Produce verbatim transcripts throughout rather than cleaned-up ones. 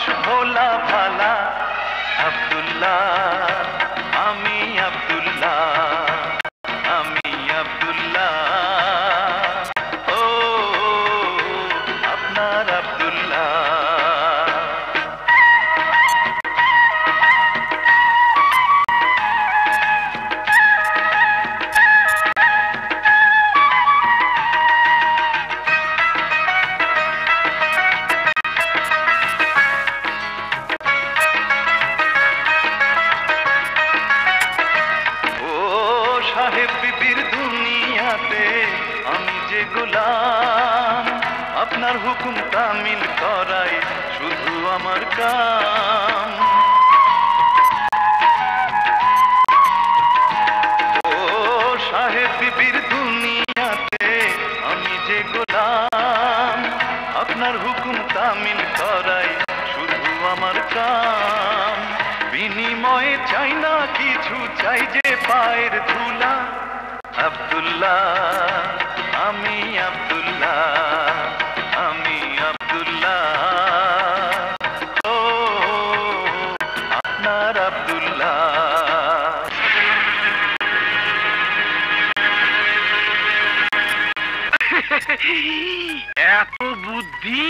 ভোলা ভালা আব্দুল্লাহ, আমি আব্দুল্লাহ, আমি আব্দুল্লাহ, ও আপনার আব্দুল্লাহ। গোলাম আপনার হুকুম তামিল করাই শুধু আমার কাম। ও সাহেব বিবির দুনিয়াতে আমি যে গোলাম আপনার হুকুম তামিল করাই শুধু আমার কাম। বিনিময়ে চাই না কিছু, চাই যে পায়ের ধুলা। আব্দুল্লাহ, আমি আব্দুল্লাহ, আমি আব্দুল্লাহ, ও আপনার আব্দুল্লাহ। এত বুদ্ধি!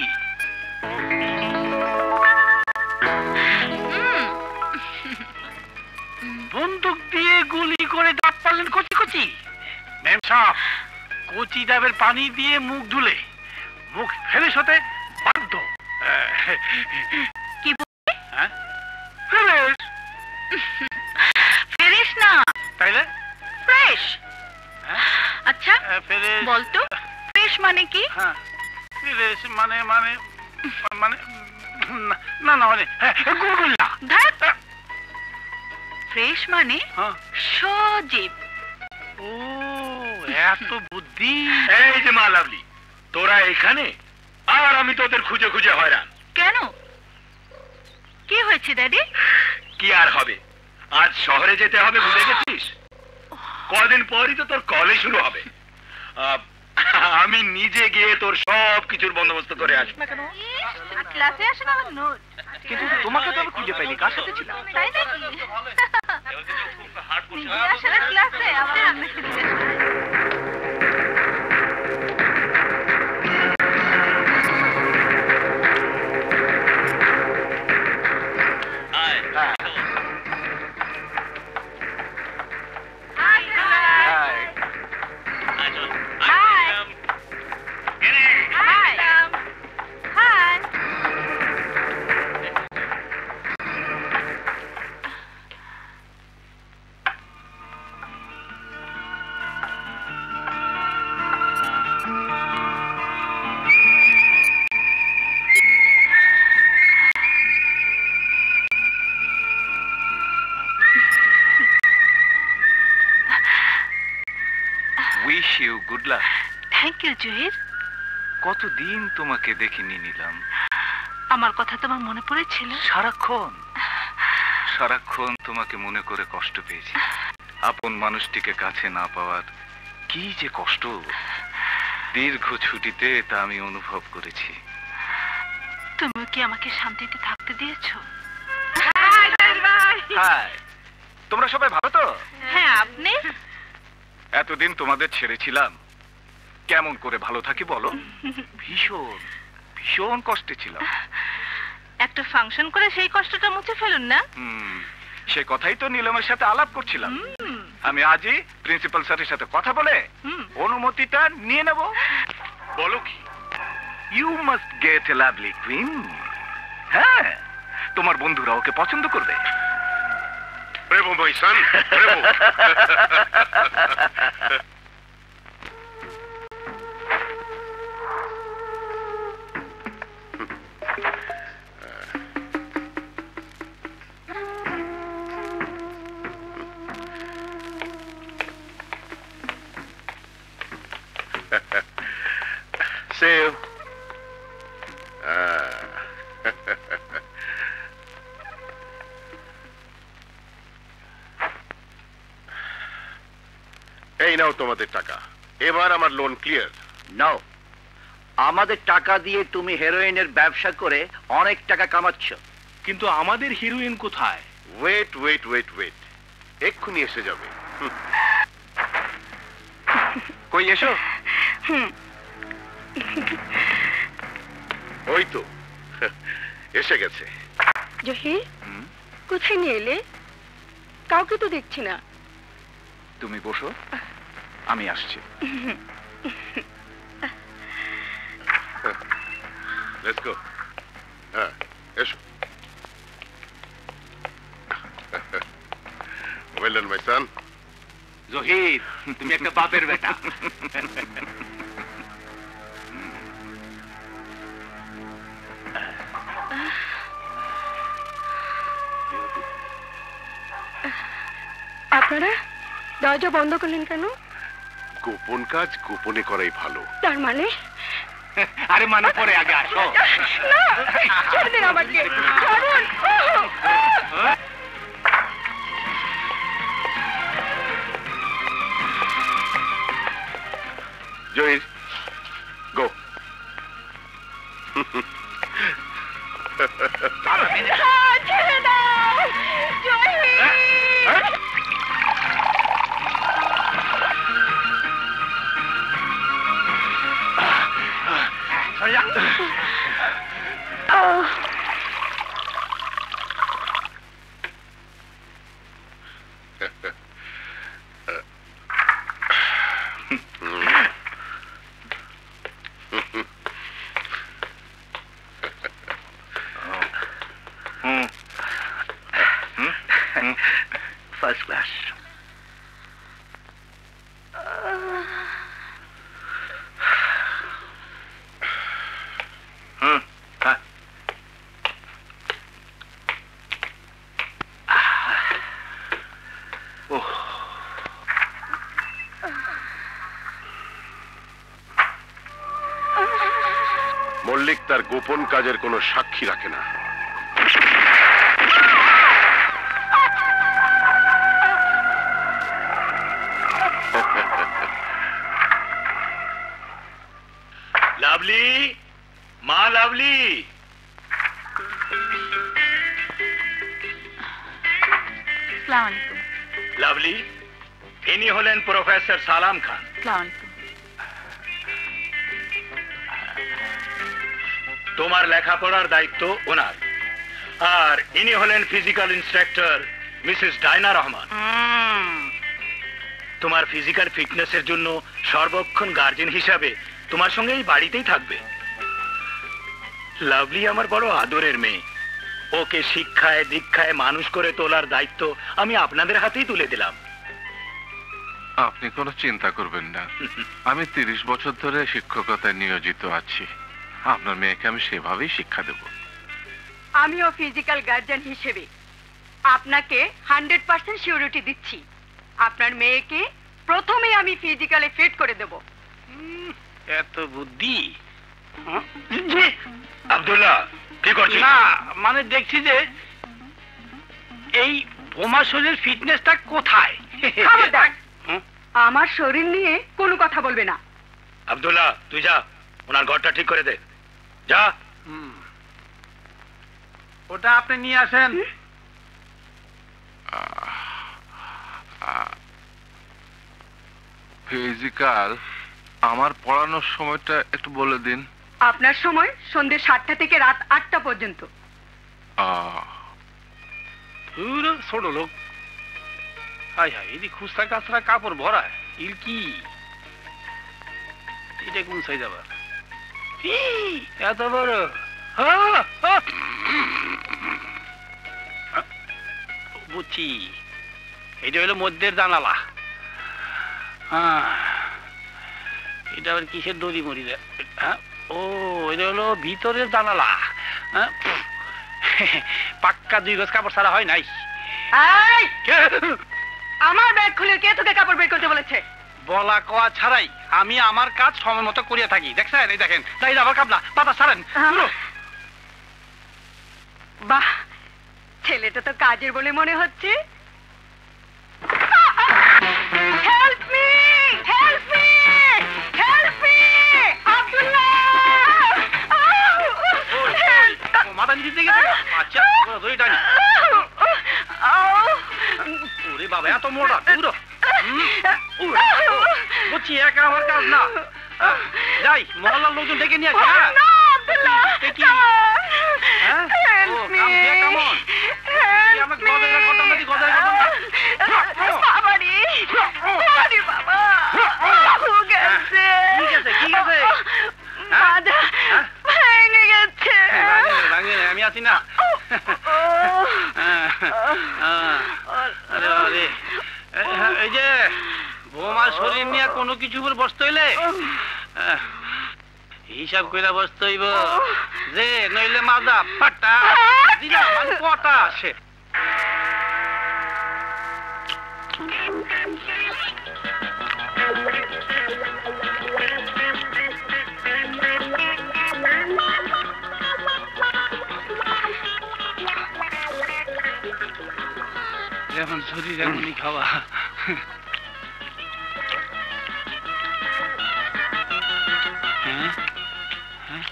বন্দুক দিয়ে গুলি করে দাঁত পারলেন কচি কচি। ম্যাম সাহেব, কচি ডাবের পানি দিয়ে মুখ ধুলে মুখ ফ্রেশ হতে বাধ্য। কি বললে? হ্যাঁ, ফ্রেশ। ফ্রেশ না, তাইলে ফ্রেশ। আচ্ছা ফ্রেশ বলতো ফ্রেশ মানে কি? হ্যাঁ, ফ্রেশ মানে মানে মানে না না মানে গুলগুল্লা। ফ্রেশ মানে সজীব। ও, এত বুদ্ধি! এই যে মা লাভলি, তোরা এখানে আর আমি তোদের খুঁজে খুঁজে হয়রান। কেন, কি হয়েছে ড্যাডি? কি আর হবে, আজ শহরে যেতে হবে, ভুলে গেছিস? কদিন পরই তো তোর কলেজ শুরু হবে। আমি নিজে গিয়ে তোর সব কিছুর বন্দোবস্ত করে আসবো। ক্লাসে আসে না নোট, কিন্তু তোমাকে তো আমি খুঁজে পাইনি, কার সাথে ছিলাম? তাই নাকি? নিজে আসলে ক্লাসে আবার আমি খুঁজে কতদিন তোমাকে দেখিনি নিলাম। আমার কথা তোমার মনে পড়েছিল? সারাক্ষণ সারাক্ষণ তোমাকে মনে করে কষ্ট পেয়েছি। আপন মানুষটিকে কাছে না পাওয়ার কি যে কষ্ট, দীর্ঘ ছুটিতে তা আমি অনুভব করেছি। তুমি কি আমাকে শান্তিতে থাকতে দিয়েছো? হাই, তোমরা সবাই ভালো তো? হ্যাঁ, আপনি? এতদিন তোমাদের ছেড়েছিলাম, কেমন করে ভালো থাকি বলো? ভীষণ ভীষণ কষ্টে ছিলাম। একটা ফাংশন করে সেই কষ্টটা মুছে ফেলুন না। হুম, সে কথাই তো নীলমের সাথে আলাপ করছিলাম। আমি আজই প্রিন্সিপাল স্যারের সাথে কথা বলে অনুমতিটা নিয়ে নেব। বলো কি? You must get a lovely queen. হ্যাঁ, তোমার বন্ধুরা ওকে পছন্দ করবে। Bravo my son, bravo. See you. এই নাও তোমাদের টাকা, এবার আমার লোন ক্লিয়ার। নাও, আমাদের টাকা দিয়ে তুমি হেরোইনের ব্যবসা করে অনেক টাকা কামাচ্ছ। কিন্তু আমাদের হিরোইন কোথায়? ওয়েট ওয়েট ওয়েট ওয়েট এক্ষুনি এসে যাবে। কই এসো। ওই তো এসে গেছে। জহির, কোথায় নিয়ে এলে? কাউকে তো দেখছি না। তুমি বসো, আমি আসছি। Let's go. হ্যাঁ এসো। ওয়েল ডান মাই সন। জহির, তুমি একটা বাপের বেটা। আপনারা দরজা বন্ধ করলেন কেন? গোপন কাজ গোপনে করাই ভালো। তার মানে? আরে মানে পরে, আগে আসো। না, ছেড়ে দিন আমাকে। ছাড়ুন। জহির গো। ছেড়ে দাও জহির। First class. মল্লিক তার গোপন কাজের কোনো সাক্ষী রাখে না। লাভলি, মা লাভলি। আসসালামু আলাইকুম। লাভলি, ইনি হলেন প্রফেসর সালাম খান। আসসালামু আলাইকুম। তোমার লেখাপড়ার দায়িত্ব ওনার। আর ইনি হলেন physical instructor Mrs Diana Rahman. তোমার ফিজিক্যাল ফিটনেসের জন্য সর্বক্ষণ গার্জেন হিসাবে তোমার সঙ্গে এই বাড়িতেই থাকবে। লাভলি আমার বড় আদরের মেয়ে। ওকে শিক্ষায় দীক্ষায় মানুষ করে তোলার দায়িত্ব আমি আপনাদের হাতেই তুলে দিলাম। আপনি কোনো চিন্তা করবেন না, আমি তিরিশ বছর ধরে শিক্ষকতায় নিয়োজিত আছি। আপনার মেয়েকে আমি সেভাবেই শিক্ষা দেব। আমিও ফিজিক্যাল গার্জিয়ান হিসেবে আপনাকে হান্ড্রেড পার্সেন্ট সিউরিটি দিচ্ছি, আপনার মেয়েকে প্রথমে আমি ফিজিক্যালি ফিট করে দেব। এত বুদ্ধি! আব্দুল্লাহ, কি করছিস? না মানে দেখছি যে এই বোমা শরীরের ফিটনেসটা কোথায়। খবরদার, আমার শরীর নিয়ে কোনো কথা বলবে না। আব্দুল্লাহ, তুই যা, ওনার ঘরটা ঠিক করে দে। যা। ওটা আপনি নিয়ে আসেন। ফিজিক্যাল আমার পড়ানোর সময়টা একটু বলে দিন। আপনার সময় সন্ধ্যে সাতটা থেকে রাত আটটা পর্যন্ত। ছোট লোক, হাই হাই, এদি খুচরা কাছরা কাপড় ভরা ইল কি? এটা কোন সাইজ আবার? এত বড়! বুঝছি, এটা হলো মধ্যের জানালা। হ্যাঁ, এটা আবার কিসের দড়ি মরি? হ্যাঁ, ও এটা হলো ভিতরের জানালা। হ্যাঁ, পাক্কা দুই গজ কাপড় ছাড়া হয় নাই। আমার ব্যাগ খুলে কে তোকে কাপড় বের করতে বলেছে? বলা কওয়া ছাড়াই আমি আমার কাজ সময় মতো করিয়া থাকি। দেখছেন, এই দেখেন, তাই আবার কাবলা পাতা ছাড়েন। বাহ, ছেলেটা তো কাজের বলে মনে হচ্ছে। Help me, help me, help me! Abdullah! মাথা নিচে দিকে গেছে আচ্ছা ধরে টানি ওরে বাবা এত মোটা পুরো বুঝছি একা আমার কাজ না যাই মহল্লার লোকজন ডেকে নিয়ে আসি হ্যাঁ দেখি হ্যাঁ ও কাম দিয়ে কেমন আমাকে গজার কথা নাকি গজার কথা বাবা রে আরে বাবা কি গেছে কি গেছে কি গেছে মাথা ভেঙে গেছে ভাঙে আমি আছি না আরে আরে এই যে বৌমার শরীর নিয়ে কোনো কিছু উপর বসতে হইলে হিসাব করে বসতে হইব যে নইলে মাজা পাটা দিলা মানে কটা আসে যেমন শরীর এমনই খাওয়া হ্যাঁ হ্যাঁ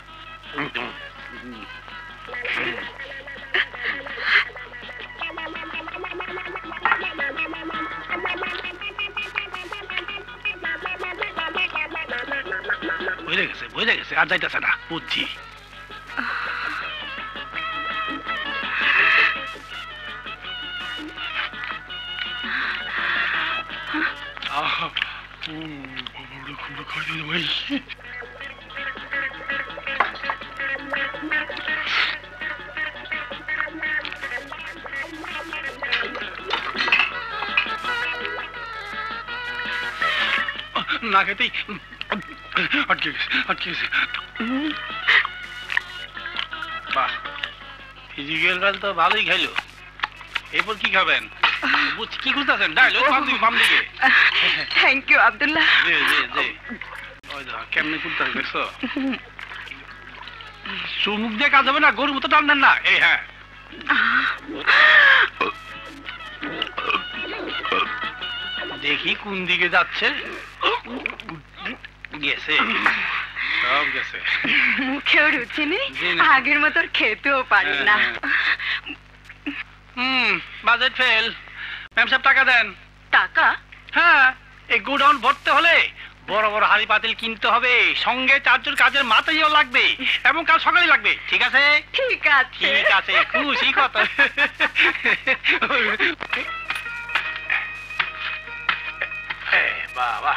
বুঝে গেছে বুঝে গেছে আর যাইতেছে না বুঝছি না খেতেই আটকে গেছে আটকে গেছে বাহ ফিজিক্যাল কাল তো ভালোই খাইলো এরপর কি খাবেন কি খুঁজতেছেন ডাইলো বাম দিকে থ্যাংক ইউ আব্দুল্লাহ জি জি জি ওই দেখো কেমনে খুঁজতেছেন দেখছো চুমুক দিয়ে কাজ হবে না গরুর মতো টান দেন না এই হ্যাঁ দেখি কোন দিকে যাচ্ছে গেছে সব গেছে মুখেও রুচি নেই আগের মতো খেতেও পারি না হুম বাজেট ফেল ম্যাম সাহেব টাকা দেন টাকা হ্যাঁ এই গোডাউন ভরতে হলে বড় বড় হাড়ি পাতিল কিনতে হবে সঙ্গে চারজন কাজের মাথায়ও লাগবে এবং কাল সকালে লাগবে ঠিক আছে ঠিক আছে ঠিক আছে খুশি কত বাবা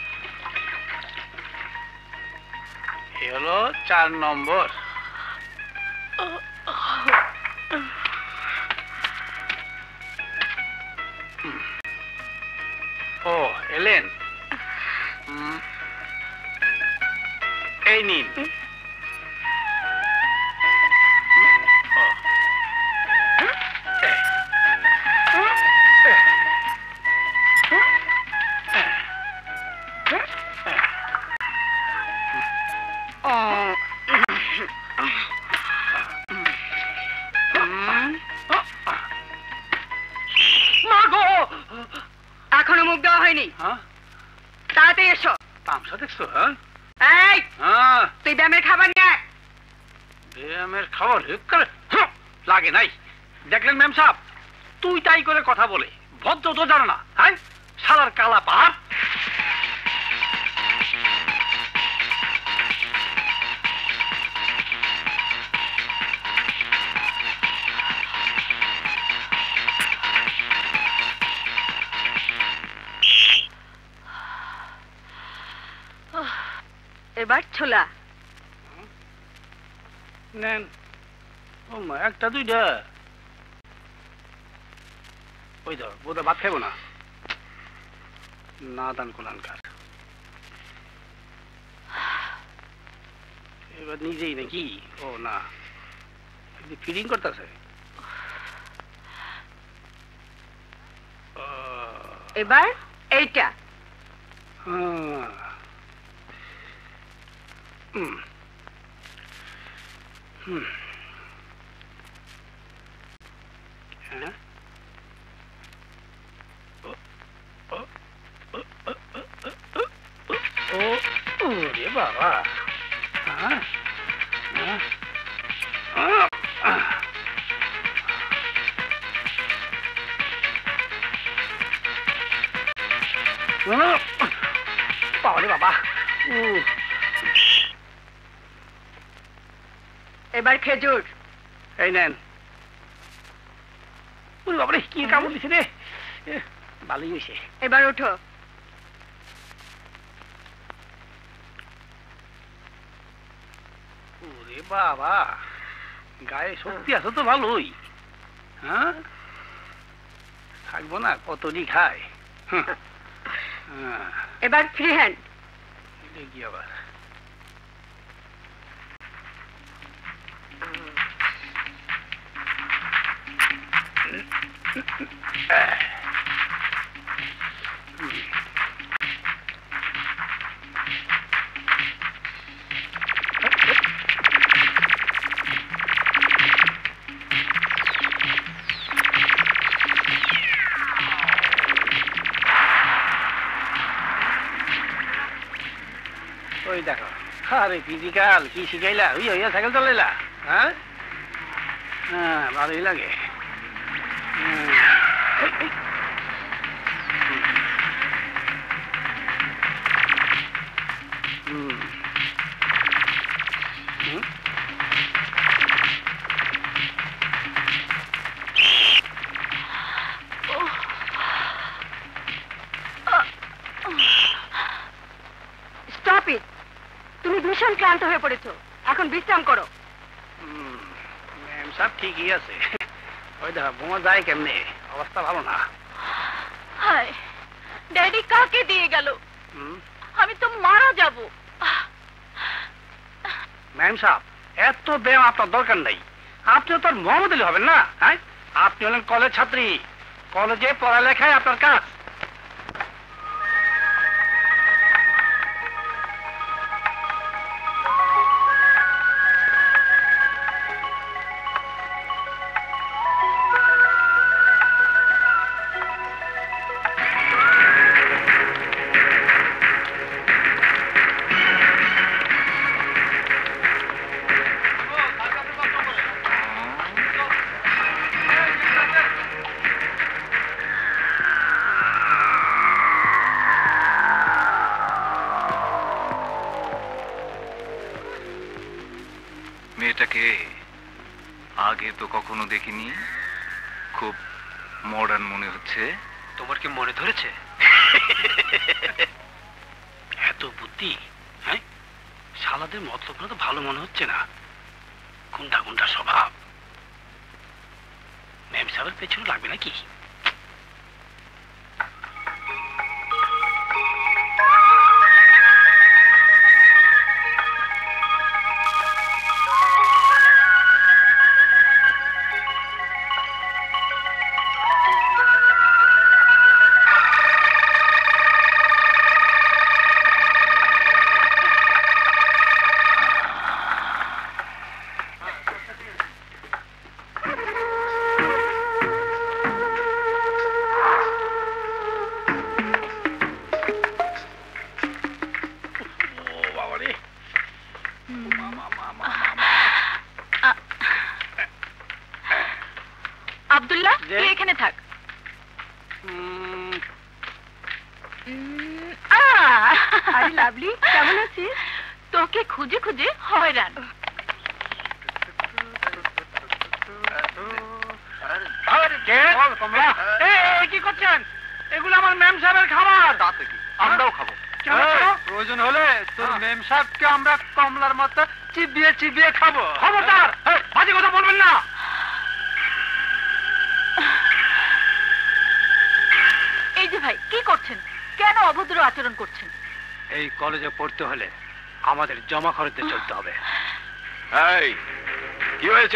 এ হলো চার নম্বর ও এলেন এই নিন এখনো মুখ দেওয়া হয়নি তাড়াতাড়ি এসো তামসা দেখছো হ্যাঁ এই তুই ব্যায়ামের খাবার নিয়ে ব্যায়ামের খাবার লাগে নাই দেখলেন ম্যাম সাহেব তুই তাই করে কথা বলে ভদ্র তো জানো না হ্যাঁ শালার কালা পাহাড় এবার ছোলা নেন ও মা একটা দুইটা ওই ধর বোধ ভাত খাইব না না দান কোলানকার এবার নিজেই নাকি ও না ফিডিং করতেছে এবার এইটা হুম হুম হ্যাঁ ও রে বাবা হ্যাঁ হ্যাঁ বাবা রে বাবা। এবার খেজুর। এই নেন। ওরে বাবা রে, কি কামড় দিছে রে। ভালোই হয়েছে। এবার ওঠো। ওরে বাবা, গায়ে শক্তি আছে তো ভালোই। হ্যাঁ, থাকবো না, কতদিন খায়। এবার ফ্রি হ্যান্ড। দেখি আবার। ওই দেখো, আরে ফিজিক্যাল কি শিখাইলা? ওই হইয়া সাইকেল চালাইলা? হ্যাঁ হ্যাঁ, ভালোই লাগে। Stop it. তুমি ভীষণ ক্লান্ত হয়ে পড়েছো, এখন বিশ্রাম করো। ম্যাম সব ঠিকই আছে। ওই দেখো, বোমা যায় কেমনে, অবস্থা ভালো না। হায়, ড্যাডি কাকে দিয়ে গেল? হুম, আমি তো মারা যাব। ম্যাম সাহেব, এত ব্যায়াম আপনার দরকার নাই। আপনিও তো আর মোহাম্মদ আলী হবেন না। হ্যাঁ, আপনি হলেন কলেজ ছাত্রী, কলেজে পড়ালেখায় আপনার কাজ। মেয়েটাকে আগে তো কখনো দেখিনি, খুব মডার্ন মনে হচ্ছে। তোমার কি মনে ধরেছে? এত বুদ্ধি! হ্যাঁ, শালাদের মতলব তো ভালো মনে হচ্ছে না। গুন্ডা গুন্ডা স্বভাব। ম্যাম সাহেবের পেছনে লাগবে নাকি? আব্দুল্লাহ, তুই এখানে থাক। আরে লাভলি, কেমন আছিস? তোকে খুঁজে খুঁজে হয়রান। কি করছেন? এগুলো আমার ম্যাম সাহেবের খাবার। তাতে কি, আমরাও খাবো। প্রয়োজন হলে তোর ম্যাম সাহেবকে আমরা কমলার মতো চিবিয়ে চিবিয়ে খাবো। খবরদার, বাজে কথা বলবেন না। এই যে ভাই, কি করছেন? কেন অভদ্র আচরণ করছেন? এই কলেজে পড়তে হলে আমাদের জমা খরচে চলতে হবে। এই, কি হয়েছে?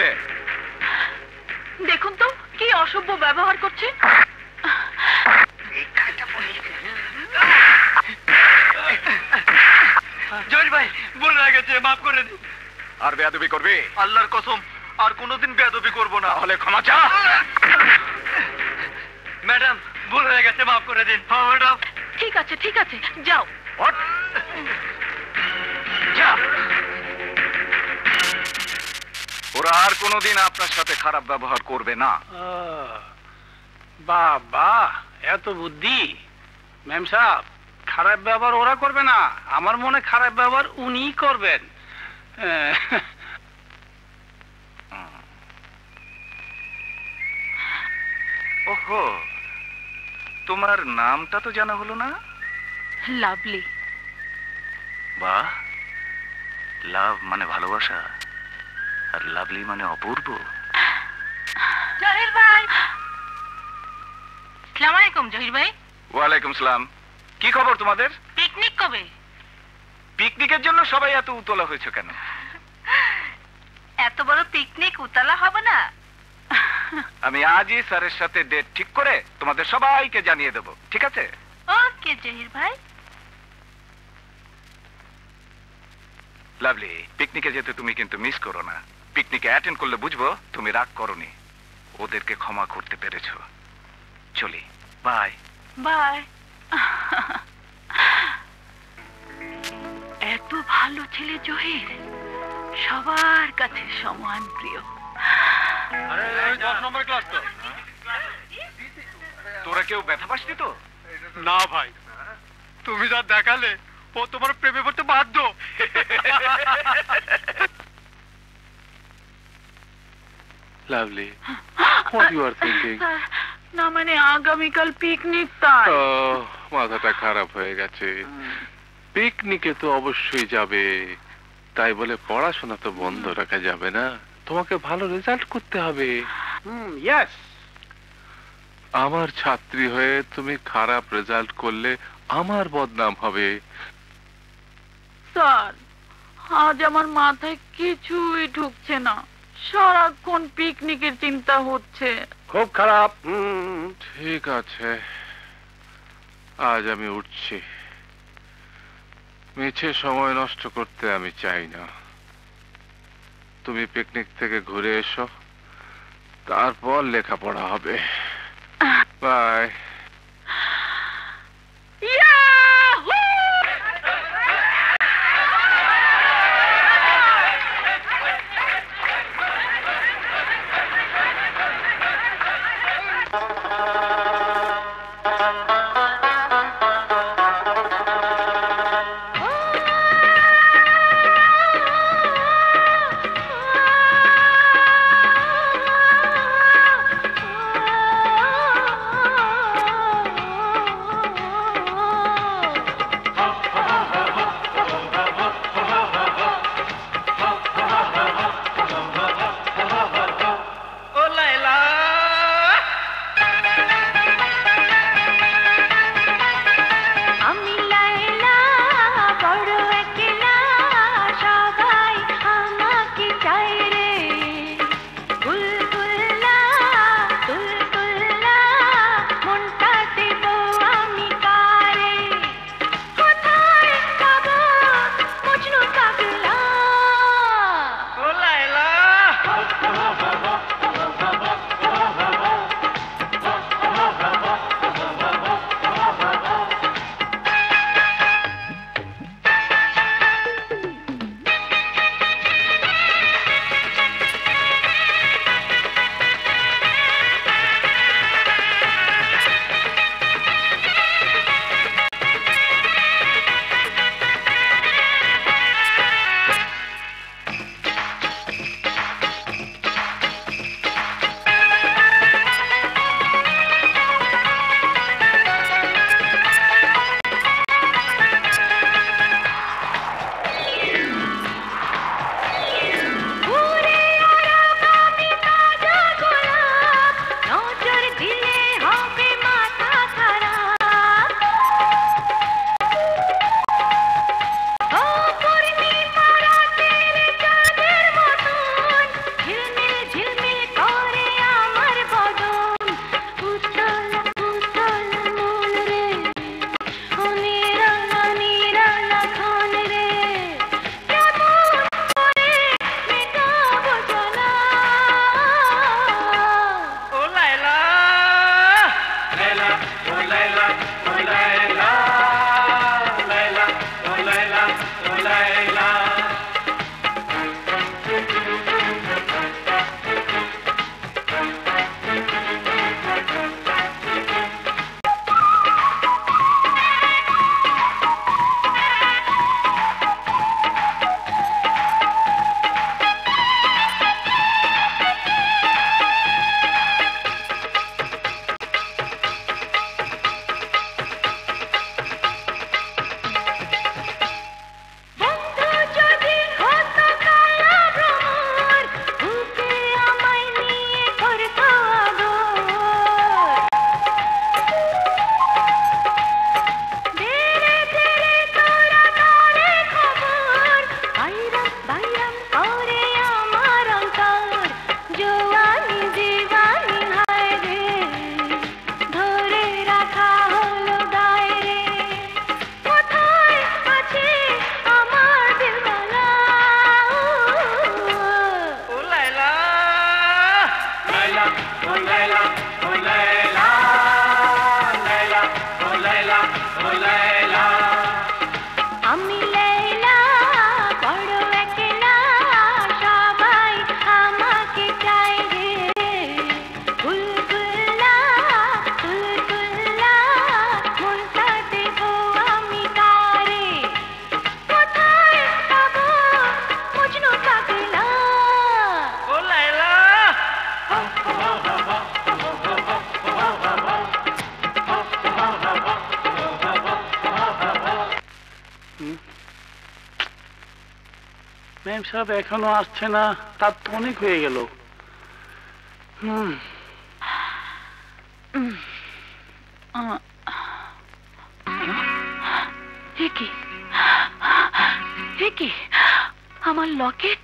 দেখুন তো কি অসভ্য ব্যবহার করছে। জয় ভাই, ভুল হয়ে গেছে, মাফ করে দিন। আর বেয়াদবি করবি? আল্লাহর কসম আর কোনোদিন বেয়াদবি করব না। তাহলে ক্ষমা চা। ম্যাডাম, ভুল হয়ে গেছে, মাফ করে দিন। হ্যাঁ ম্যাডাম। ঠিক আছে ঠিক আছে, যাও। যা। ওরা আর কোনোদিন আপনার সাথে খারাপ ব্যবহার করবে না। বাবা, এত বুদ্ধি! ম্যাম সাহেব, খারাপ ব্যবহার ওরা করবে না, আমার মনে খারাপ ব্যবহার উনিই করবেন। ওহো, তোমার নামটা তো জানা হলো না। লাভলি। বাহ, লাভ মানে ভালোবাসা, আর লাভলি মানে অপূর্ব। জহির ভাই। আসসালামু আলাইকুম জহির ভাই। ওয়ালাইকুম সালাম। কি খবর তোমাদের? পিকনিক কবে? পিকনিকের জন্য সবাই এত উতলা হয়েছে কেন? এত বড় পিকনিক উতলা হবে না? আমি আজই স্যারের সাথে ডেট ঠিক করে তোমাদের সবাইকে জানিয়ে দেব, ঠিক আছে? ওকে জহির ভাই। লাভলি, পিকনিকে যেতে তুমি কিন্তু মিস করো না। পিকনিকে অ্যাটেন্ড করলে বুঝবো তুমি রাগ করনি, ওদেরকে ক্ষমা করতে পেরেছো। চলি, বাই। বাই। এত ভালো ছেলে জহির, সবার কাছে সমান প্রিয়। তোরা কেউ ব্যথা পাসনি তো? না ভাই, তুমি যা দেখালে ও তোমার প্রেমে পড়তে বাধ্য। Lovely, what you are thinking? না মানে আগামীকাল পিকনিক তাই। ও, মাথাটা খারাপ হয়ে গেছে। পিকনিকে তো অবশ্যই যাবে, তাই বলে পড়াশোনা তো বন্ধ রাখা যাবে না। তোমাকে ভালো রেজাল্ট করতে হবে। Hmm, yes. আমার ছাত্রী হয়ে তুমি খারাপ রেজাল্ট করলে আমার বদনাম হবে। স্যার, আজ আমার মাথায় কিছুই ঢুকছে না, সারাক্ষণ পিকনিকের চিন্তা হচ্ছে। খুব খারাপ। ঠিক আছে, আজ আমি উঠছি। মিছে সময় নষ্ট করতে আমি চাই না। তুমি পিকনিক থেকে ঘুরে এসো, তারপর লেখাপড়া হবে। বাই। ও লাইলা। মেম সাহেব এখনো আসছে না, তার তো অনেক হয়ে গেল। হুম আমার লকেট,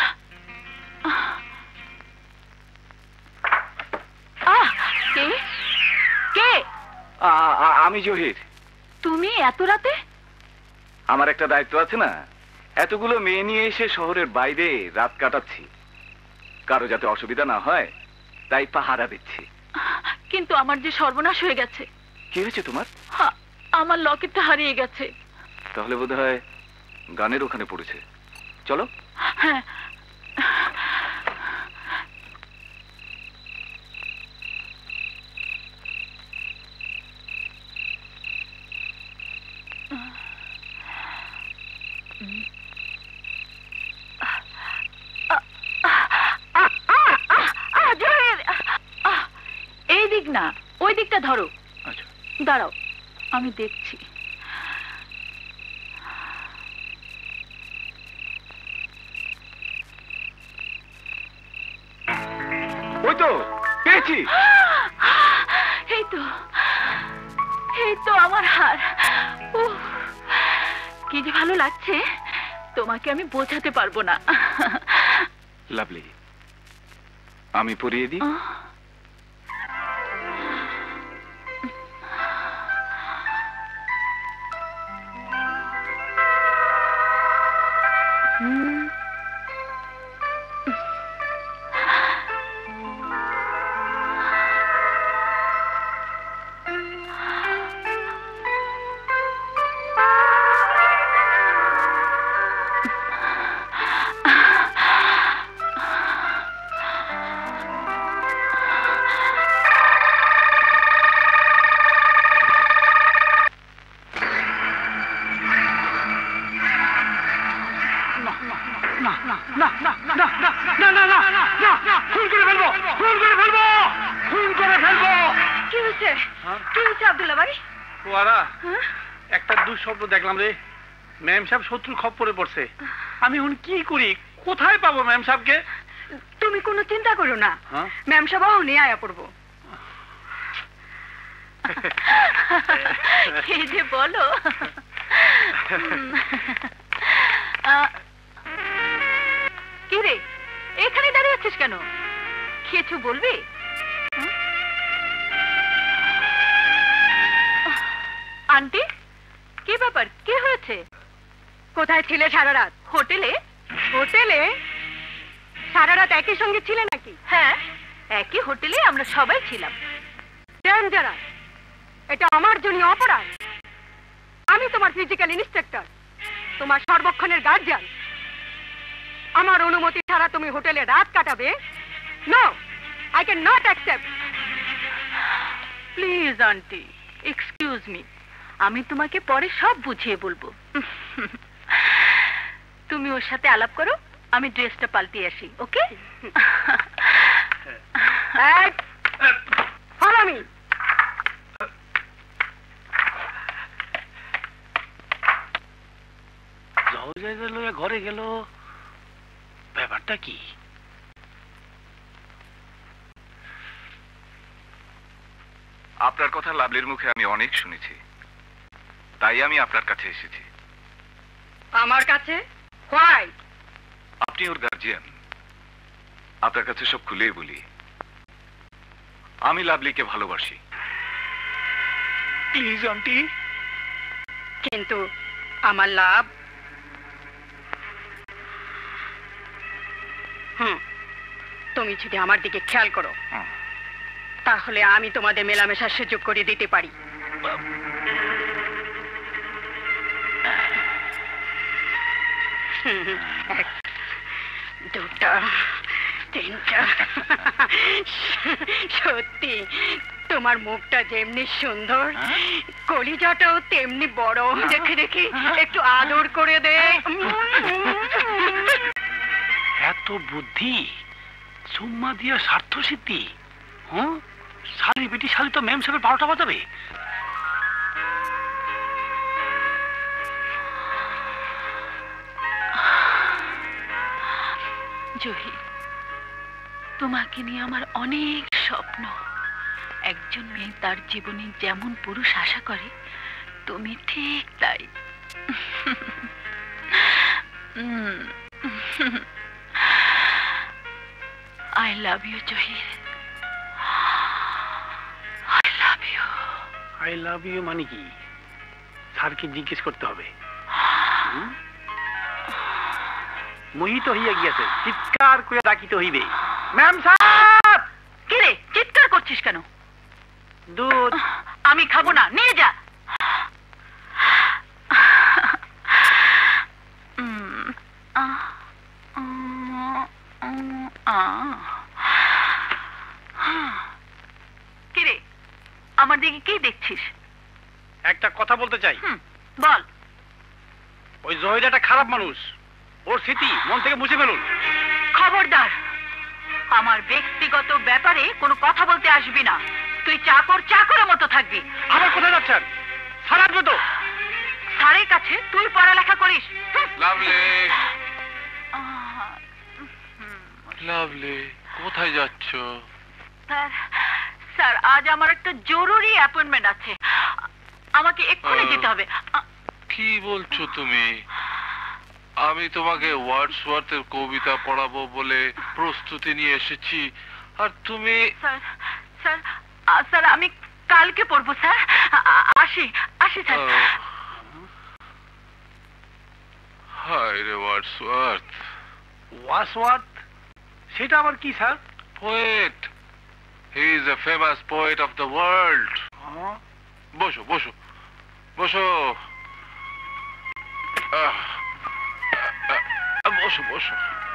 আমি জহির। তুমি এত রাতে? আমার একটা দায়িত্ব আছে না, এতগুলো মেয়ে নিয়ে এসে শহরের বাইরে রাত কাটাচ্ছি, কারো যাতে অসুবিধা না হয় তাই পাহারা দিচ্ছি। কিন্তু আমার যে সর্বনাশ হয়ে গেছে। কি হয়েছে তোমার? আমার লকেটটা হারিয়ে গেছে। তাহলে বোধহয় গানের ওখানে পড়েছে, চলো। হ্যাঁ এই দিক না, ওই দিকটা ধরো। আচ্ছা দাঁড়াও, আমি দেখছি। ওই তো পেয়েছি। এই তো, এই তো আমার হার। উফ, কি যে ভালো লাগছে, তোমাকে আমি বোঝাতে পারবো না। লাভলি, আমি পরিয়ে দিই। একটা দুঃস্বপ্ন দেখলাম রে, ম্যাম সাহেব শত্রুর খপ্পরে পড়ছে। আমি এখন কি করি, কোথায় পাবো ম্যাম সাহেবকে? তুমি কোনো চিন্তা করো না, ম্যাম সাহেব নিয়ে আয়া পড়বো। এই যে বলো, কি রে এখানে দাঁড়িয়ে আছিস কেন? কিছু বলবি? আন্টি, কি ব্যাপার, কি হয়েছে? কোথায় ছিলে সারা রাত? হোটেলে। হোটেলে? সারা রাত একই সঙ্গে ছিলে নাকি? হ্যাঁ, একই হোটেলে আমরা সবাই ছিলাম। ডেঞ্জারাস, এটা আমার জন্য অপরাধ। আমি তোমার ফিজিক্যাল ইন্সট্রাক্টর, তোমার সর্বক্ষণের গার্জিয়ান। আমার অনুমতি ছাড়া তুমি হোটেলে রাত কাটাবে? No, I can not accept. Please aunty, excuse me, আমি তোমাকে পরে সব বুঝিয়ে বলবো। তুমি ওর সাথে আলাপ করো, আমি ড্রেসটা পাল্টিয়ে আসি। ওকে? Follow me. ঘরে গেল, ব্যাপারটা কি? আপনার কথা লাভলির মুখে আমি অনেক শুনেছি, তাই আমি আপনার কাছে এসেছি। আমার কাছে? হোয়াই? আপনি ওর গার্জিয়ান, আপনার কাছে সব খুলেই বলি। আমি লাভলিকে ভালোবাসি। Please aunty. কিন্তু আমার লাভ। হুম, তুমি যদি আমার দিকে খেয়াল করো তাহলে আমি তোমাদের মেলামেশার সুযোগ করে দিতে পারি। এক, দুটা, তিনটা। সত্যি তোমার মুখটা যেমনি সুন্দর, কলিজাটাও তেমনি বড়। দেখে দেখি একটু আদর করে দে। এত বুদ্ধি, সুম্মা দিয়া স্বার্থ সিদ্ধি। হ্যাঁ, শালি বেটি শালি তো ম্যাম সাহেবের বারোটা বাজাবে। জহি, তোমাকে নিয়ে আমার অনেক স্বপ্ন। একজন মেয়ে তার জীবনে যেমন পুরুষ আশা করে, তুমি ঠিক তাই। I love you Zahir, I love you. I love you মানে কি? স্যারকে জিজ্ঞেস করতে হবে। মোহিত হইয়া গিয়াছে, চিৎকার করে ডাকিতে হইবে। ম্যাম সাহেব! কি রে, চিৎকার করছিস কেন? দুধ। আমি খাবো না, নিয়ে যা। কি রে, আমার দিকে কি দেখছিস? একটা কথা বলতে চাই। বল। ওই জহির একটা খারাপ মানুষ, ওর স্মৃতি মন থেকে মুছে ফেলুন। খবরদার, আমার ব্যক্তিগত ব্যাপারে কোনো কথা বলতে আসবি না। তুই চাকর চাকরের মতো থাকবি। আবার কোথায় যাচ্ছেন? স্যার আসবে তো। স্যারের কাছে তুই পড়ালেখা করিস। লাভলি, লাভলি, কোথায় যাচ্ছ? স্যার, স্যার আজ আমার একটা জরুরি অ্যাপয়েন্টমেন্ট আছে, আমাকে এক্ষুনি যেতে হবে। কি বলছো তুমি? আমি তোমাকে ওয়ার্ডসওয়ার্থের কবিতা পড়াবো বলে প্রস্তুতি নিয়ে এসেছি, আর তুমি? স্যার, স্যার, স্যার আমি কালকে পড়বো স্যার। আসি, আসি স্যার। হায় রে ওয়ার্ডসওয়ার্থ। ওয়ার্ডসওয়ার্থ? সেটা আবার কি sir? Poet. He is a famous poet of the world. বসো বসো বসো বসো বসো।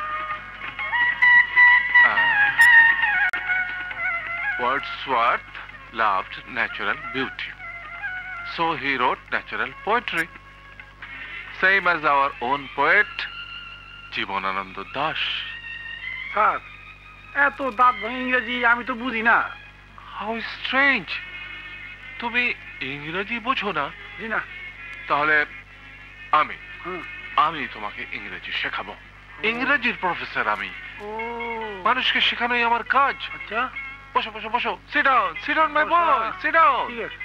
Wordsworth loved natural beauty, so he wrote natural poetry, same as our own poet Jibanananda Das. Sir, এত দাঁত ভাঙা ইংরেজি আমি তো বুঝি না। How strange! তুমি ইংরেজি বোঝো না? জি না। তাহলে আমি আমি তোমাকে ইংরেজি শেখাবো। ইংরেজির প্রফেসর আমি। মানুষকে শেখানোই আমার কাজ। আচ্ছা, বসো বসো বসো। Sit down, sit down my boy, sit down. ঠিক আছে।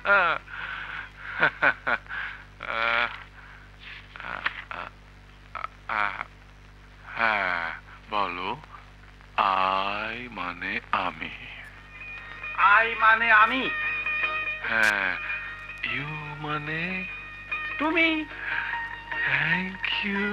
হ্যাঁ, বলো। আই মানে আমি। আই মানে আমি? হ্যাঁ। ইউ মানে তুমি। Thank you.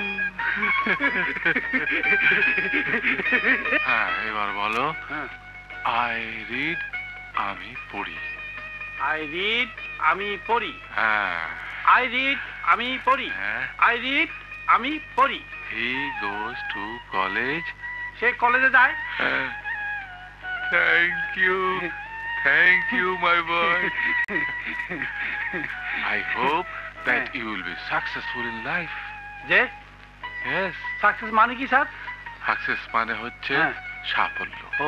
হ্যাঁ, এবার বলো। আই রিড, আমি পড়ি। আই রিড, আমি পড়ি। হ্যাঁ। আই রিড, আমি পড়ি। আই রিড, আমি পড়ি। হি গোজ টু কলেজ, সে কলেজে যায়। Thank you, thank you my boy. I hope that you will be successful in life. যে? Yes. সাকসেস মানে কি স্যার? সাকসেস মানে হচ্ছে সাফল্য। ও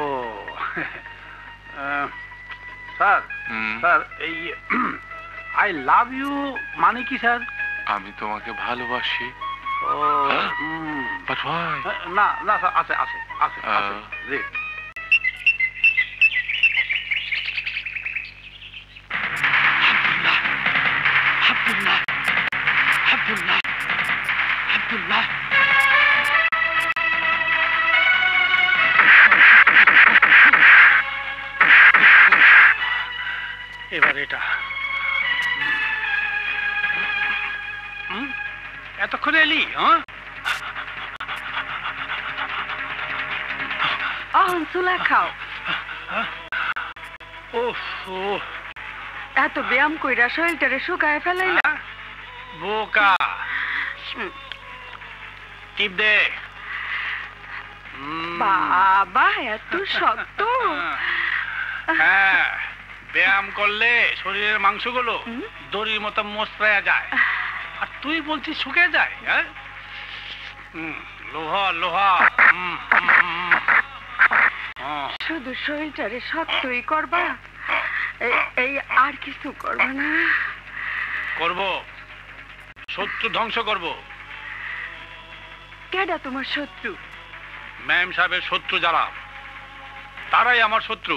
স্যার, স্যার এই আই লাভ ইউ মানে কি স্যার? আমি তোমাকে ভালোবাসি। ও, But why? না না স্যার, আছে আছে আছে আছে। জি। আব্দুল্লাহ, আব্দুল্লাহ, আব্দুল্লাহ। এবার এটা এতক্ষণ এলি? হ্যাঁ, অহন চুলা খাও। এত ব্যায়াম কইরা শরীরটারে শুকায় ফেলাইলা। বোকা টিপ দে। বাবা এত শক্ত। হ্যাঁ, ব্যায়াম করলে শরীরের মাংসগুলো দড়ির মতো মোচড়ায়া যায়, আর তুই বলছিস শুকে যায়। হ্যাঁ, লোহা লোহা। শুধু শরীরটারে শক্তই করবা, এই আর কিছু করবা না? করব, শত্রু ধ্বংস করব। কেডা তোমার শত্রু? ম্যাম সাহেবের শত্রু যারা, তারাই আমার শত্রু।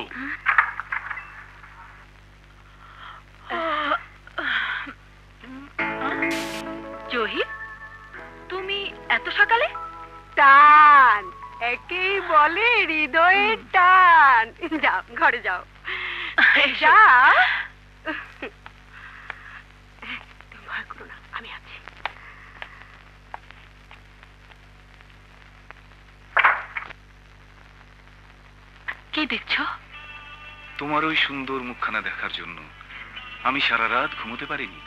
জহির, তুমি এত সকালে? টান, একেই বলে হৃদয়ের টান। যাও ঘরে যাও, যাও। তুমি ভয় করো না, আমি আছি। কি দেখছো? তোমার ওই সুন্দর মুখখানা দেখার জন্য আমি সারা রাত ঘুমোতে পারিনি।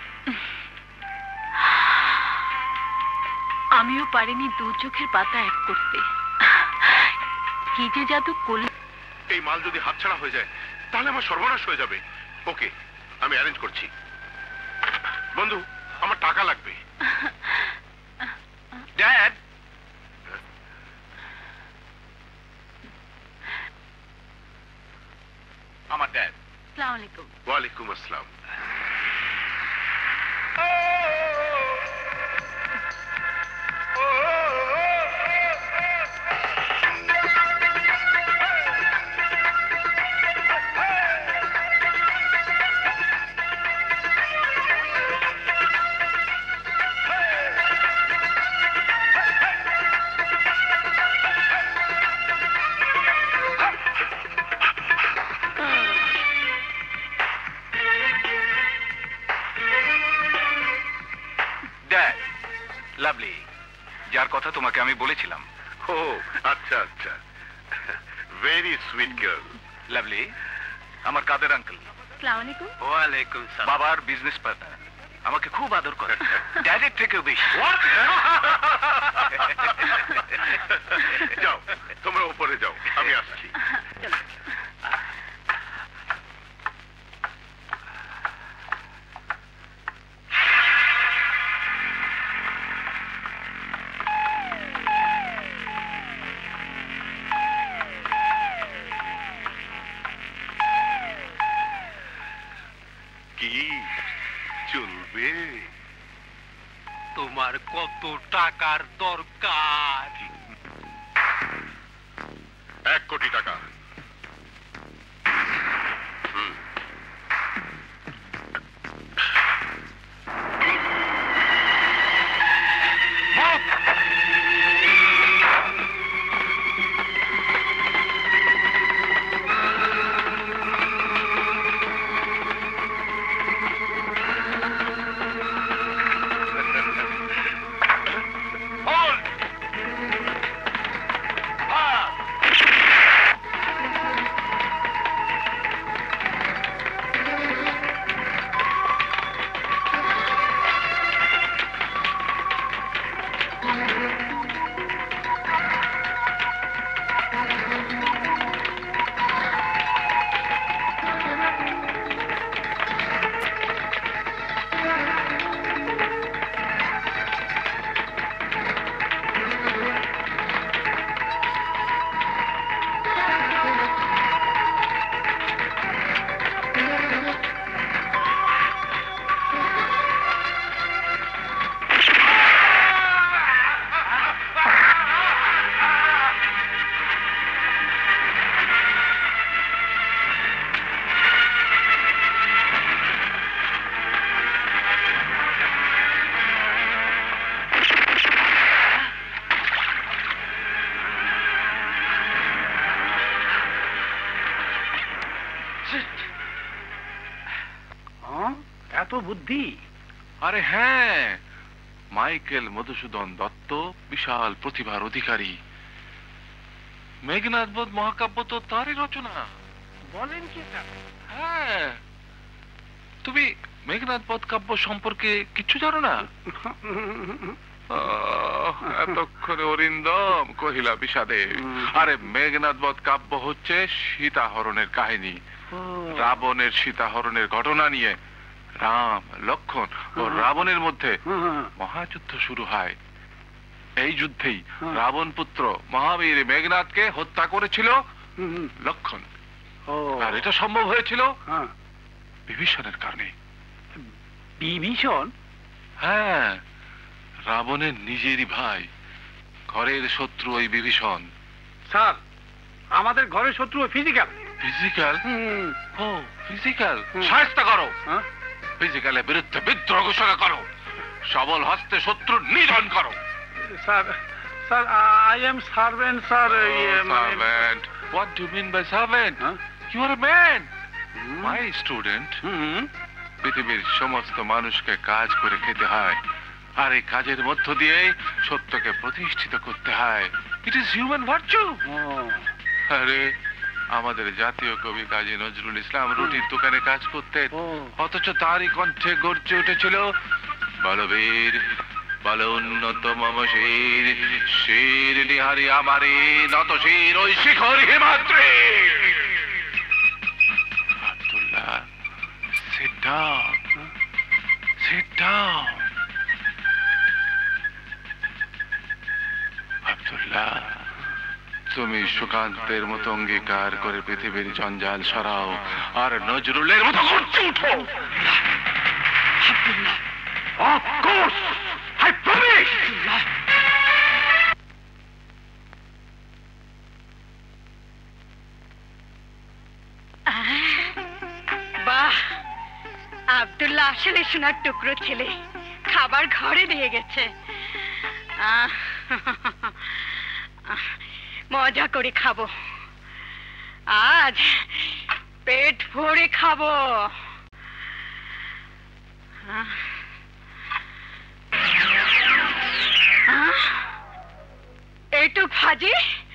আমিও পারিনি দু চোখের পাতা এক করতে। কি যে জাদু করলে। এই মাল যদি হাতছাড়া হয়ে যায় তাহলে আমার সর্বনাশ হয়ে যাবে। ওকে, আমি অ্যারেঞ্জ করছি। বন্ধু, আমার টাকা লাগবে। ড্যাড, আমার ড্যাড। আসসালামু আলাইকুম। ওয়ালাইকুম আসসালাম। লাভলি, যার কথা তোমাকে আমি বলেছিলাম। ও আচ্ছা আচ্ছা, ভেরি সুইট গার্ল। লাভলি, আমার কাদের আঙ্কেল। আসসালামু আলাইকুম। ওয়ালাইকুম সালাম। বাবার বিজনেস পার্টনার, আমাকে খুব আদর করে, ড্যাডের থেকেও বেশি। যাও, তোমরা উপরে যাও, আমি আসছি। কি চলবে? তোমার কত টাকার দরকার? এক কোটি টাকা। হুম। এত বুদ্ধি? আরে হ্যাঁ, মাইকেল মধুসূদন দত্ত বিশাল প্রতিভার অধিকারী। মেঘনাদ বধ মহাকাব্য তো তারই রচনা। বলেন কি স্যার? হ্যাঁ, তুমি মেঘনাদ বধ কাব্য সম্পর্কে কিছু জানো না? এতক্ষণে অরিন্দম কহিলা বিষাদে। আরে মেঘনাদ বধ কাব্য হচ্ছে সীতাহরণের কাহিনী। রাবণের সীতাহরণের ঘটনা নিয়ে রাম, লক্ষ্মণ ও রাবণের মধ্যে মহাযুদ্ধ শুরু হয়। এই যুদ্ধেই রাবণ পুত্র মহাবীর মেঘনাদকে হত্যা করেছিল লক্ষ্মণ। আর এটা সম্ভব হয়েছিল বিভীষণের কারণে। বিভীষণ? হ্যাঁ, রাবণের নিজেরই ভাই, ঘরের শত্রু ওই বিভীষণ। স্যার, আমাদের ঘরের শত্রু ফিজিক্যাল। ফিজিক্যাল? ও ফিজিক্যাল। শায়েস্তা করো, ফিজিক্যালের বিরুদ্ধে বিদ্রোহ ঘোষণা করো, সবল হস্তে শত্রু নিধন করো। Sir, sir, I am servant sir. Servant? What do you mean by servant? You are a man, my student. পৃথিবীর সমস্ত মানুষকে কাজ করে খেতে হয়, আর এই কাজের মধ্য দিয়ে সত্যকে প্রতিষ্ঠিত করতে হয়। It is human virtue. আরে আমাদের জাতীয় কবি কাজী নজরুল ইসলাম রুটির দোকানে কাজ করতেন, অথচ তারই কণ্ঠে গর্জে উঠেছিল বলবীর বল উন্নত মম শির, শির নিহারি আমারে নত শির ওই শিখর Himadri. Abdullah, sit down, sit down. Abdullah, তুমি সুকান্তের মতো অঙ্গীকার করে পৃথিবীর জঞ্জাল সরাও, আর নজরুলের মতো গর্জে উঠো। Of course, I promise. বাহ, আব্দুল্লাহ আসলে সোনার টুকরো ছেলে, খাবার ঘরে দিয়ে গেছে। আহ, মজা করে খাবো, আজ পেট ভরে খাবো। আহ, আহ, এইটুক ভাজি,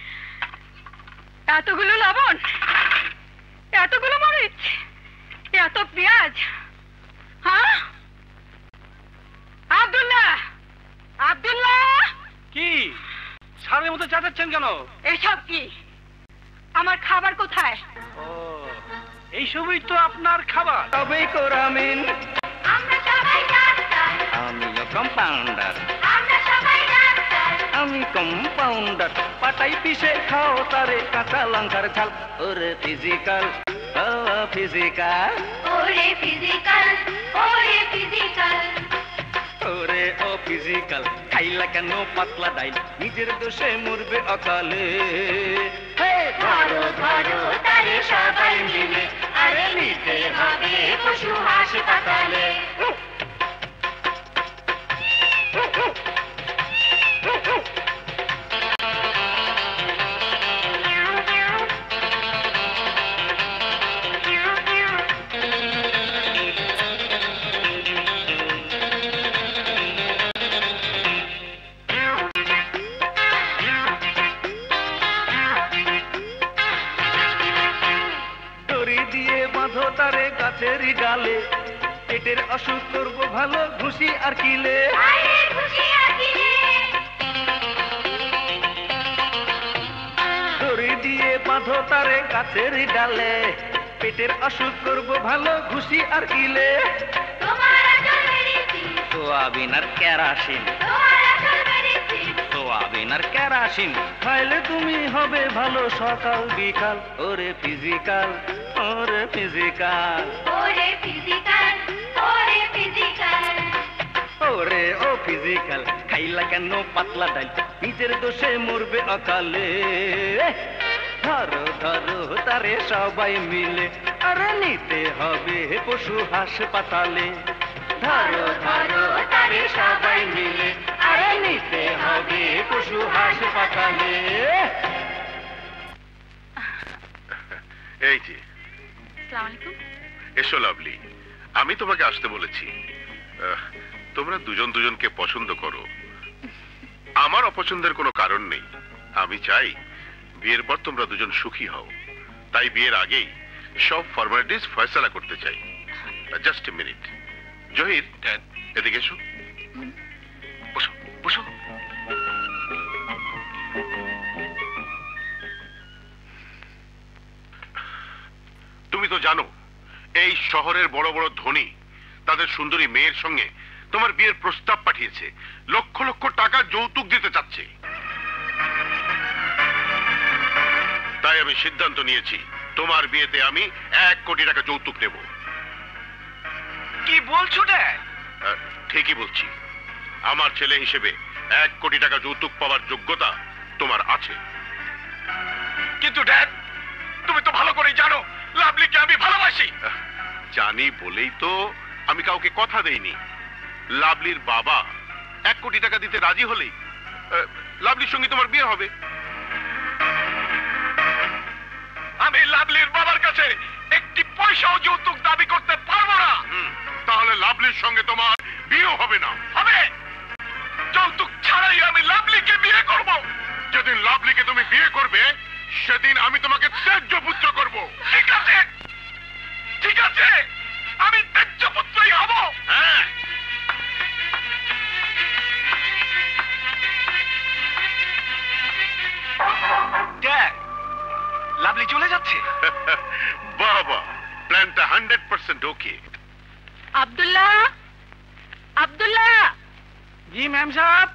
এতগুলো লবণ, এতগুলো মরিচ, এত পেঁয়াজ। হ্যাঁ আব্দুল্লাহ, আব্দুল্লাহ, কি সারের মতো চাটাচ্ছেন কেন? এসব কি? আমার খাবার কোথায়? ও, এইসবই তো আপনার খাবার। সবাই কোরামিন, আমরা সবাই ডাক্তার, আমিও কম্পাউন্ডার, আমরা সবাই ডাক্তার, আমি কম্পাউন্ডার। পাটাই পিষে খাও তারে কাঁচা লঙ্কার ঝাল। ওরে ফিজিক্যাল, ও ফিজিক্যাল, ওরে ফিজিক্যাল, ওরে ফিজিক্যাল, ওরে ও ফিজিক্যাল। খাইলা কেন পাতলা ডাইল, নিজের দোষে মরবে অকালে। ধরো ধরো তারে সবাই মিলে, আরে নিতে হবে পশু হাসপাতালে। তারে গাছেরই ডালে, পেটের অসুখ করব ভালো ঘুষি আর কিলে। দড়ি দিয়ে বাঁধো তারে গাছেরই ডালে, পেটের অসুখ করব ভালো ঘুষি আর কিলে। সোয়াবিন আর কেরাসিন, সোয়াবিন আর কেরাসিন খাইলে তুমি হবে ভালো সকাল বিকাল। ওরে ফিজিক্যাল, ওরে ফিজিক্যাল, ওরে ফিজিক্যাল, ওরে ফিজিক্যাল, ওরে ও ফিজিক্যাল। খাইলা কেন পাতলা ডাইল, নিজের দোষে মরবে অকালে। ধরো ধরো তারে সবাই মিলে, আরে নিতে হবে পশু হাসপাতালে। ধরো ধরো তারে সবাই মিলে, আরে নিতে হবে পশু হাসপাতালে। এই যে, আসসালামু আলাইকুম। এসো লাভলি, আমি তোমাকে আসতে বলেছি। আহ, তোমরা দুজন দুজনকে পছন্দ করো, আমার অপছন্দের কোনো কারণ নেই। আমি চাই বিয়ের পর তোমরা দুজন সুখী হও, তাই বিয়ের আগেই সব ফর্মালিটিস ফয়সালা করতে চাই। Just a minute. জহির, এদিকে এসো। বসো বসো। তুমি তো জানো এই শহরের বড় বড় ধনী তাদের সুন্দরী মেয়ের সঙ্গে তোমার বিয়ের প্রস্তাব পাঠিয়েছে, লক্ষ লক্ষ টাকা যৌতুক দিতে চাচ্ছে। তাই আমি সিদ্ধান্ত নিয়েছি তোমার বিয়েতে আমি এক কোটি টাকা যৌতুক নেব। কি বলছো ড্যাড? ঠিকই বলছি, আমার ছেলে হিসেবে এক কোটি টাকা যৌতুক পাওয়ার যোগ্যতা তোমার আছে। কিন্তু ড্যাড, তুমি তো ভালো করেই জানো লাভলিকে আমি ভালোবাসি। জানি বলেই তো আমি কাউকে কথা দেইনি। লাভলির বাবা এক কোটি টাকা দিতে রাজি হলেই লাভলির সঙ্গে তোমার বিয়ে হবে। আমি লাভলির বাবার কাছে একটি পয়সাও যৌতুক দাবি করতে পারবো না। তাহলে লাভলির সঙ্গে তোমার বিয়ে হবে না। হবে। যৌতুক ছাড়াই আমি লাভলিকে বিয়ে করব। যেদিন লাভলিকে তুমি বিয়ে করবে সেদিন আমি তোমাকে ত্যায্য পুত্র করব। ঠিক আছে, ঠিক আছে, আমি ত্যায্য পুত্রই হব। হ্যাঁ। ড্যাড, লাভলি চলে যাচ্ছে। বাবা, প্ল্যানটা hundred percent okay. Abdullah, Abdullah. জি ম্যাম সাহেব।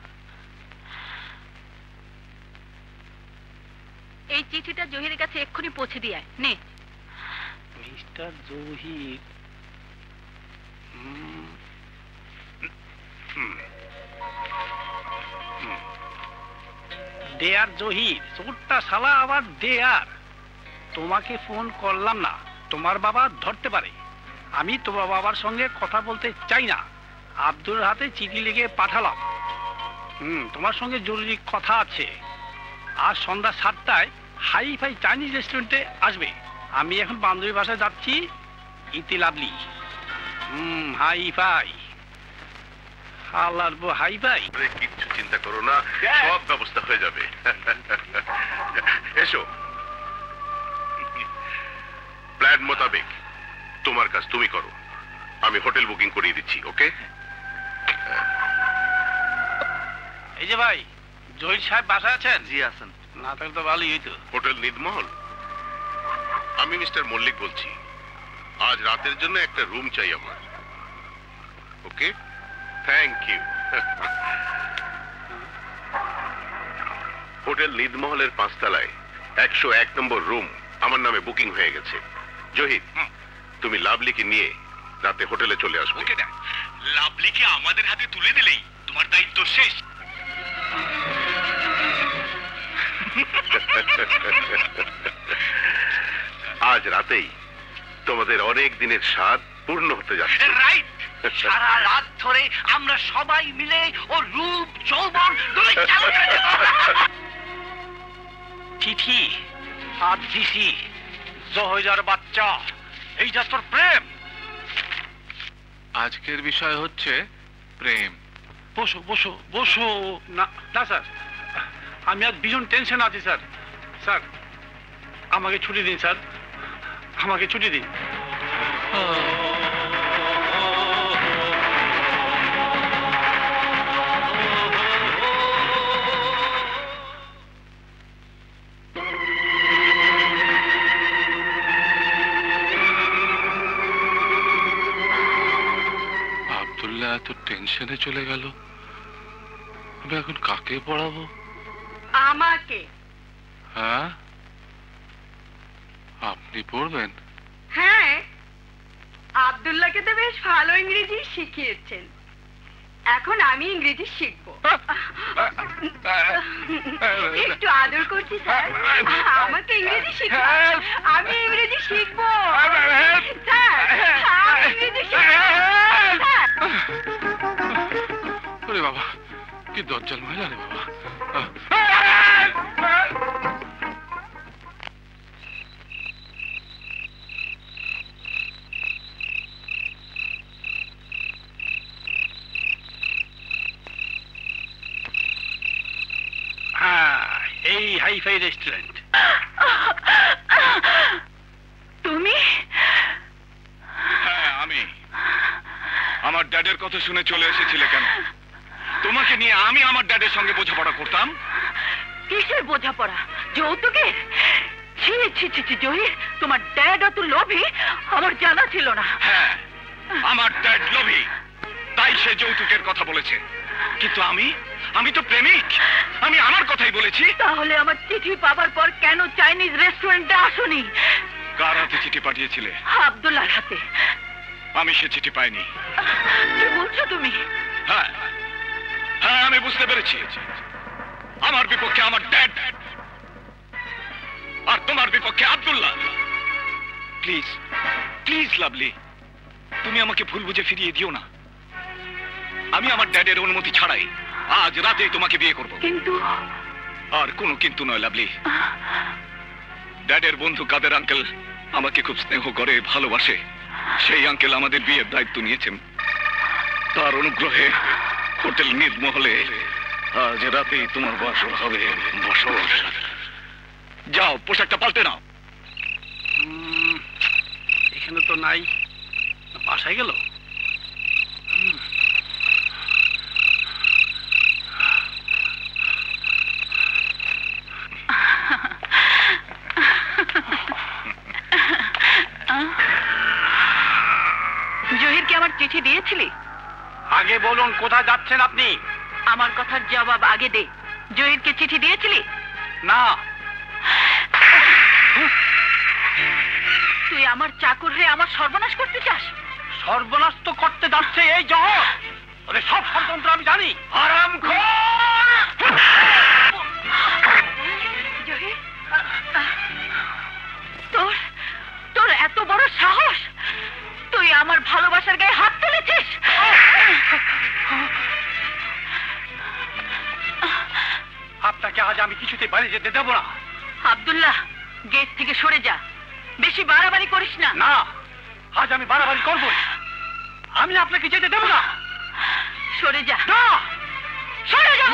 এই চিঠিটা জহিরের কাছে এক্ষুনি পৌঁছে দিয়ে আয়। নে। মিস্টার জহির। দেয়ার জহির, চোরটা শালা আবার দেয়ার। তোমাকে ফোন করলাম না, তোমার বাবা ধরতে পারে। আমি তোমার বাবার সঙ্গে কথা বলতে চাই না। আব্দুল হাতে চিঠি লিখে পাঠালাম। হুম, তোমার সঙ্গে জরুরি কথা আছে। আজ সন্ধ্যা সাতটায় হাই ফাই চাইনিজ রেস্টুরেন্টে আসবে। আমি এখন বান্ধবী বাসায় যাচ্ছি। ইতি লাভলি। হুম, হাই ফাই। হালার বো হাই ফাই। কিচ্ছু চিন্তা করো না, সব ব্যবস্থা হয়ে যাবে। এসো। প্ল্যান মোতাবেক তোমার কাজ তুমি করো, আমি হোটেল বুকিং করিয়ে দিচ্ছি। ওকে? এই যে ভাই, জহির সাহেব বাসায় আছেন? জি আছেন। না তাহলে তো ভালোই হইতো। হোটেল নীলমহল, আমি মিস্টার মল্লিক বলছি। আজ রাতের জন্য একটা রুম চাই আমার। Okay, thank you. হোটেল নীলমহলের পাঁচতলায় একশো এক নম্বর রুম আমার নামে বুকিং হয়ে গেছে। জহির, তুমি লাভলিকে নিয়ে রাতে হোটেলে চলে আসবে। ওকে ড্যাড, লাভলিকে আমাদের হাতে তুলে দিলেই তোমার দায়িত্ব শেষ। আজ রাতেই তোমাদের অনেক দিনের স্বাদ পূর্ণ হতে যাচ্ছে। রাইট। সারা রাত ধরে আমরা সবাই মিলে ও রূপ যৌবন দুই চালু করে দেব। চিঠি আর দিছি। জহিরের বাচ্চা, এই জাস্ট ফর প্রেম। আজকের বিষয় হচ্ছে প্রেম। বসো বসো বসো। না না স্যার, আমি আজ ভীষণ টেনশন আছি স্যার। স্যার আমাকে ছুটি দিন স্যার, আমাকে ছুটি দিন। আব্দুল্লাহ এত টেনশনে চলে গেল, আমি এখন কাকে পড়াবো? আমাকে। হ্যাঁ, আপনি পড়বেন? হ্যাঁ, আব্দুল্লাহকে তো বেশ ভালো ইংরেজি শিখিয়েছেন, এখন আমি ইংরেজি শিখবো। একটু আদর করছি স্যার, আমাকে ইংরেজি শিখবো, আমি ইংরেজি শিখবো স্যার, আমি ইংরেজি শিখবো। ওরে বাবা, কি দজ্জাল মহিলা রে বাবা। হ্যাঁ, এই হাইফাই রেস্টুরেন্ট। ড্যাডের কথা শুনে চলে এসেছিলে কেন? তোমাকে নিয়ে আমি আমার ড্যাডের সঙ্গে বোঝাপড়া করতাম। কিসের বোঝাপড়া? যৌতুকের? ছি ছি ছি ছি জহির, তোমার ড্যাড অত লোভী আমার জানা ছিল না। হ্যাঁ, আমার ড্যাড লোভী, তাই সে যৌতুকের কথা বলেছে। কিন্তু আমি আমি তো প্রেমিক, আমি আমার কথাই বলেছি। তাহলে আমার চিঠি পাবার পর কেন চাইনিজ রেস্টুরেন্টে আসোনি? কার হাতে চিঠি পাঠিয়েছিলে? আব্দুল্লাহর হাতে। আমি সে চিঠি পাইনি। কি বলছো তুমি? হ্যাঁ হ্যাঁ আমি বুঝতে পেরেছি। আমার বিপক্ষে আমার ড্যাড আর তোমার বিপক্ষে আব্দুল্লাহ। প্লিজ প্লিজ লাভলি, তুমি আমাকে ভুল বুঝে ফিরিয়ে দিও না। আমি আমার ড্যাডের অনুমতি ছাড়াই আজ রাতেই তোমাকে বিয়ে করব। কিন্তু আর কোনো কিন্তু নয় লাভলি। ড্যাডের বন্ধু কাদের আঙ্কেল আমাকে খুব স্নেহ করে, ভালোবাসে। সেই আঙ্কেল আমাদের বিয়ের দায়িত্ব নিয়েছেন। তার অনুগ্রহে হোটেল নির্মহলে আজ রাতেই তোমার বাসর হবে। বসো, যাও পোশাকটা পাল্টে নাও। এখানে তো নাই, বাসায় গেল। জহিরকে আমার চিঠি দিয়েছিলি? আগে বলুন কোথায় যাচ্ছেন আপনি? আমার কথার জবাব আগে দে। জহিরকে চিঠি দিয়েছিলি? না। তুই আমার চাকর হয়ে আমার সর্বনাশ করতে চাস? সর্বনাশ তো করতে যাচ্ছে এই জহর। ওদের সব ষড়যন্ত্র আমি জানি। হারামখোর! জহির, তোর তোর এত বড় সাহস! তুই আমার ভালোবাসার গায়ে হাত তুলেছিস? আপনাকে আজ আমি কিছুতে বাড়ি যেতে দেব না। আব্দুল্লাহ, গেট থেকে সরে যা। বেশি বাড়াবাড়ি করিস না। না, আজ আমি বাড়াবাড়ি করব। আমি আপনাকে যেতে দেব না। সরে যা। না, সরে যা।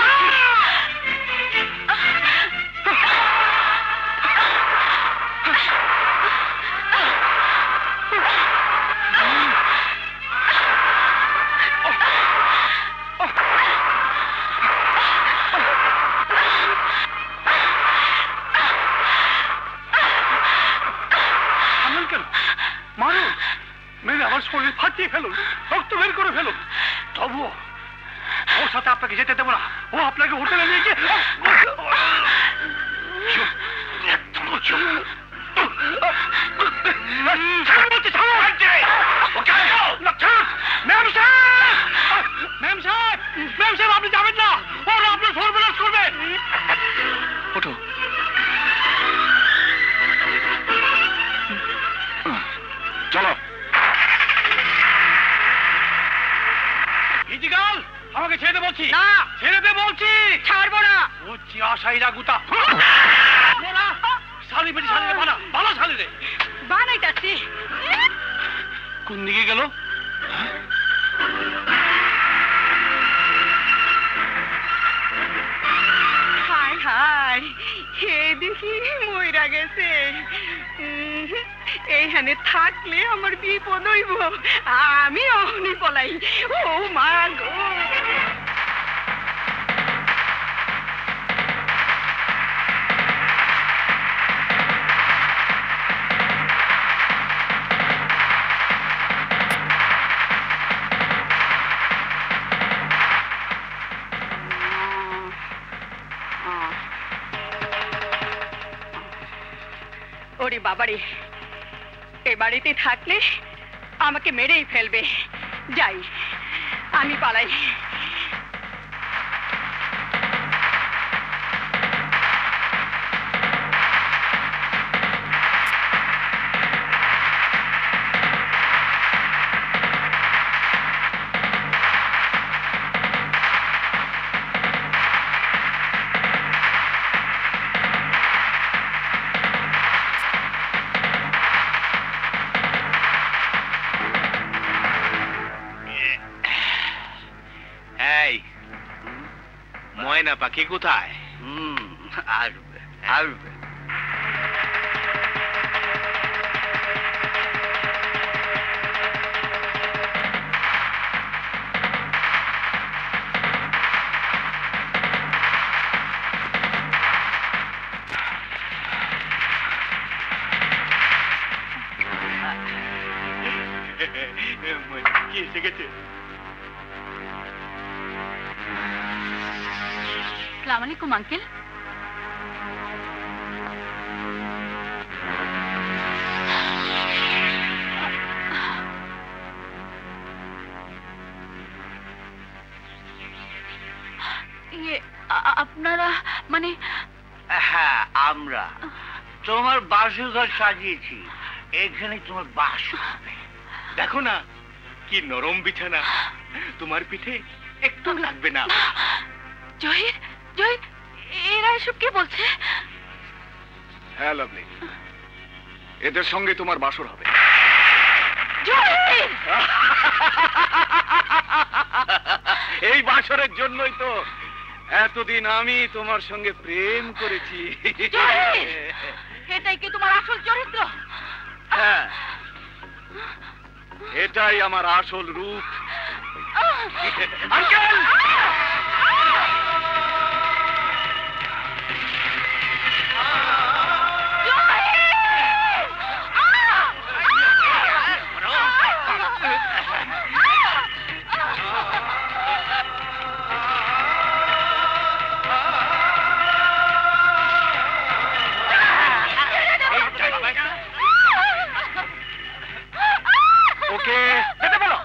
মারুন, মেরে আমার শরীর ফাটিয়ে ফেলুন, রক্ত বের করে ফেলুন। তবুও ওর সাথে আপনাকে যেতে দেবো না। ও আপনাকে হোটেলে নিয়ে গিয়ে আপনি যাবেন না, ওরা আপনার সর্বনাশ করবে। ওঠো। চলো। ইজিগাল, আমাকে ছেড়ে দে বলছি। না, ছেড়ে দে বলছি। ছাড়বো না। বুঝছি আশাইরা গুতা। শালি বেটি শালি রে বানা, ভালো শালি রে। বানাইতাছি। কোন দিকে গেল? হায় হায়, হে দেখি মইরা গেছে। এইখানে থাকলে আমার বিপদ হইব। আমি অহনি পলাই। ও মা গো! ওরে বাবারে, এ বাড়িতে থাকলে আমাকে মেরেই ফেলবে। যাই, আমি পালাই। ময়না পাখি কোথায়? আসবে আসবে। কি এসে গেছে? আসসালামু আলাইকুম আঙ্কেল। আপনারা মানে? হ্যাঁ, আমরা তোমার বাসর ঘর সাজিয়েছি, এখানে তোমার বাস হবে। দেখো না কি নরম বিছানা, তোমার পিঠে একটু লাগবে না। জহির, জহির, এরা এসব কি বলছে? হ্যাঁ লাভলি, এদের সঙ্গে তোমার বাসর হবে। জহির! এই বাসরের জন্যই তো এতদিন আমি তোমার সঙ্গে প্রেম করেছি। এটাই কি তোমার আসল চরিত্র? হ্যাঁ, এটাই আমার আসল রূপ। আঙ্কেল! ওকে যেতে বলো।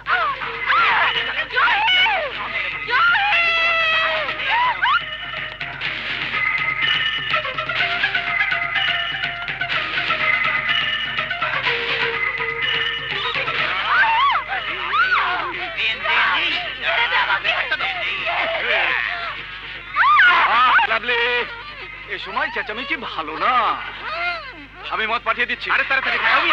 লাভলি, এ সময় চেঁচামেচি ভালো না। আমি মত পাঠিয়ে দিচ্ছি। আরে তাড়াতাড়ি খাবি।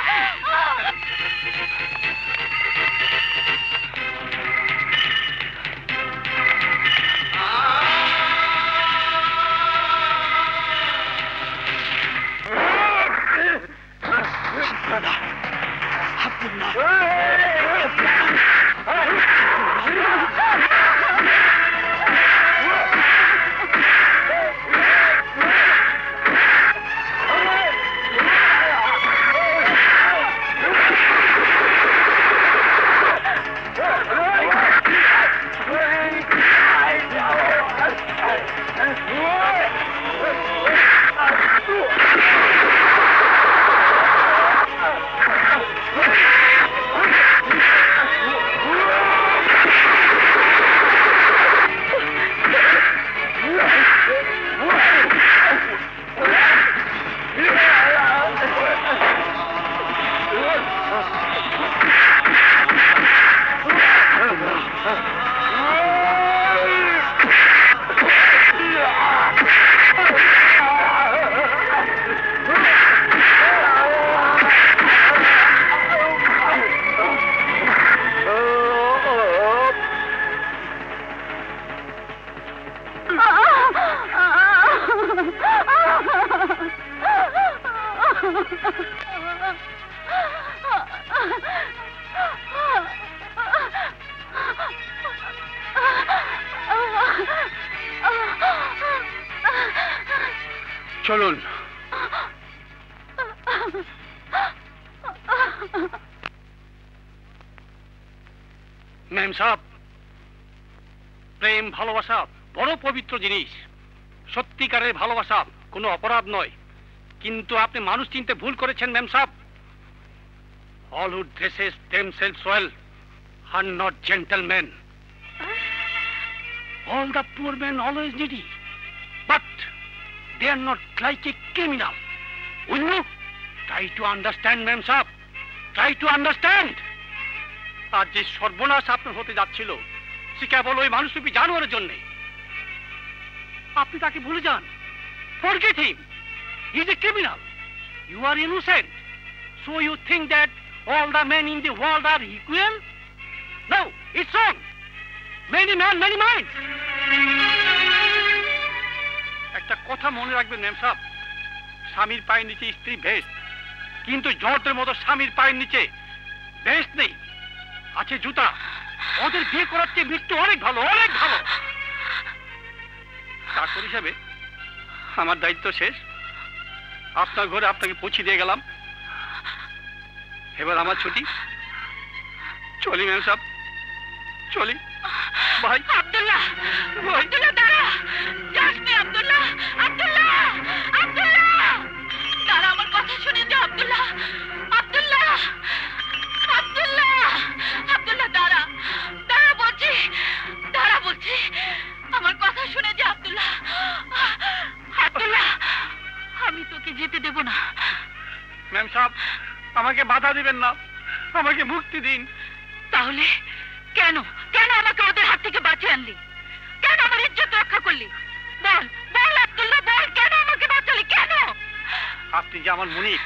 চলুন। ম্যাম সাহেব, প্রেম ভালোবাসা বড় পবিত্র জিনিস। সত্যিকারের ভালোবাসা কোনো অপরাধ নয়, কিন্তু আপনি মানুষ চিনতে ভুল করেছেন ম্যাম সাহেব। All who dresses themselves well are not gentlemen. All the poor men always needy, but they are not like a criminal. Will you try to understand, ma'am sahab? Try to understand. আর যে সর্বনাশ আপনার হতে যাচ্ছিল সে কেবল ওই মানুষরূপী জানোয়ারের জন্য। আপনি তাকে ভুলে যান। Forget him. He is a criminal. You are innocent. So you think that all the men in the world are equal? No, it's wrong. Many men, many minds. একটা কথা মনে রাখবেন ম্যাম সাহেব, স্বামীর পায়ের নিচে স্ত্রী ভেস্ট, কিন্তু জর্দের মতো স্বামীর পায়ের নিচে ভেস্ট নেই, আছে জুতা। ওদের বিয়ে করার চেয়ে মৃত্যু অনেক ভালো, অনেক ভালো। চাকর হিসাবে আমার দায়িত্ব শেষ। আপনার ঘরে আপনাকে পৌঁছে দিয়ে গেলাম, এবার আমার ছুটি। চলি ম্যাম সাহেব, চলি। ভাই আব্দুল্লাহ, আব্দুল্লাহ দাঁড়া, যাস নে আব্দুল্লাহ, আব্দুল্লাহ, আব্দুল্লাহ দাঁড়া, আমার কথা শুনে যা আব্দুল্লাহ, আব্দুল্লাহ, আব্দুল্লাহ, আব্দুল্লাহ দাঁড়া, দাঁড়া বলছি, দাঁড়া বলছি, আমার কথা শুনে যা আব্দুল্লাহ, আব্দুল্লাহ, আমি তোকে যেতে দেব না। ম্যাম সাহেব, আমাকে বাধা দিবেন না, আমাকে মুক্তি দিন। তাহলে কেন কেন আমাকে ওদের হাত থেকে বাঁচিয়ে আনলি? কেন আমার ইজ্জত রক্ষা করলি? বল বল আব্দুল্লাহ, বল কেন আমাকে বাঁচালি? কেন? আপনি যে আমার মুনির,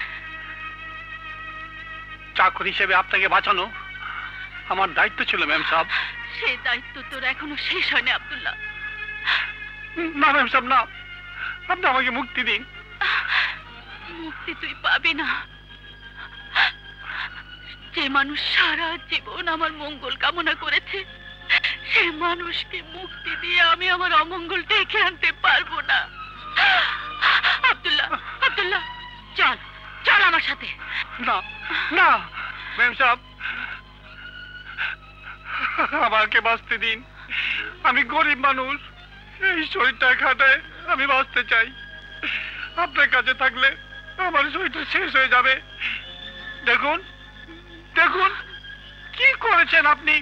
চাকর হিসেবে আপনাকে বাঁচানো আমার দায়িত্ব ছিল ম্যাম সাহেব। সেই দায়িত্ব তোর এখনো শেষ হয়নি আব্দুল্লাহ। না ম্যাম সাহেব, না, আপনি আমাকে মুক্তি দিন। মুক্তি তুই পাবি না। যে মানুষ সারা জীবন আমার মঙ্গল কামনা করেছে, সে মানুষকে মুক্তি দিয়ে আমি আমার অমঙ্গল ডেকে আনতে পারবো না। আব্দুল্লাহ, আব্দুল্লাহ চল, চল আমার সাথে। না না ম্যাম সাহেব, আমাকে বাঁচতে দিন। আমি গরিব মানুষ, এই শরীরটা খাটায় আমি বাঁচতে চাই। আপনার কাছে থাকলে আমার শরীরটা শেষ হয়ে যাবে। দেখুন দেখুন কি করেছেন আপনি।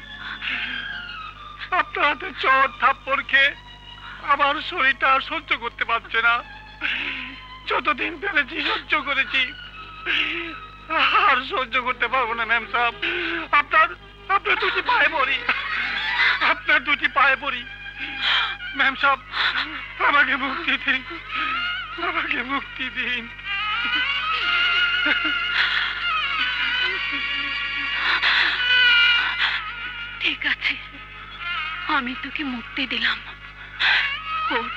আপনার হাতে চোট থাপ্পড় খেয়ে আমার শরীরটা আর সহ্য করতে পারছে না। যতদিন পেরেছি সহ্য করেছি, আর সহ্য করতে পারবো না ম্যাম সাহেব। আপনার আপনার দুটি পায়ে পড়ি, আপনার দুটি পায়ে পড়ি ম্যাম সাহেব, আমাকে মুক্তি দিন, আমাকে মুক্তি দিন। ঠিক আছে, আমি তোকে মুক্তি দিলাম। ওঠ।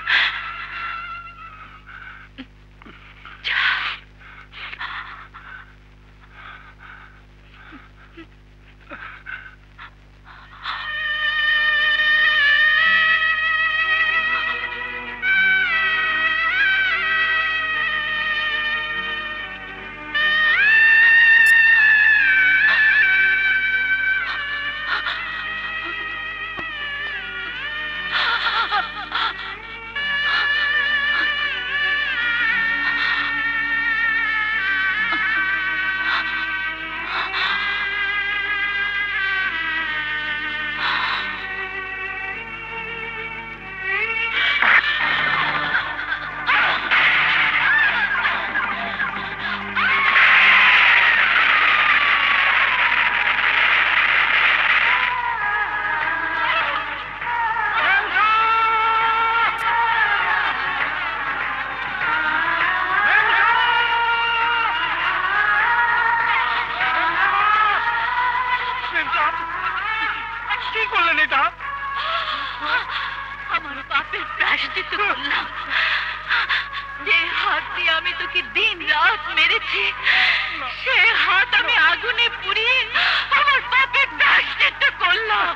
আমার পাপের প্রায়শ্চিত্ত করলাম। যে হাত দিয়ে আমি তোকে দিন রাত মেরেছি, সে হাত আমি আগুনে পুড়িয়ে আমার পাপের প্রায়শ্চিত্ত করলাম।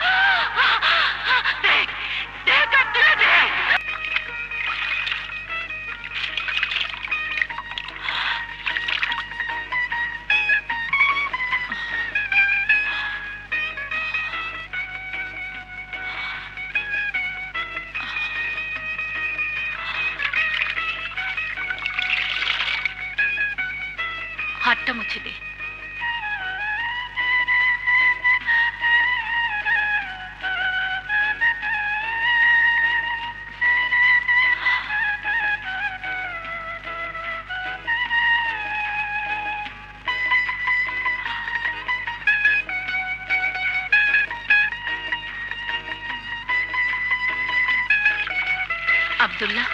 দেখ দেখ আব্দুল্লাহ, দেখ। হাতটা মুছে দে। আব্দুল্লাহ,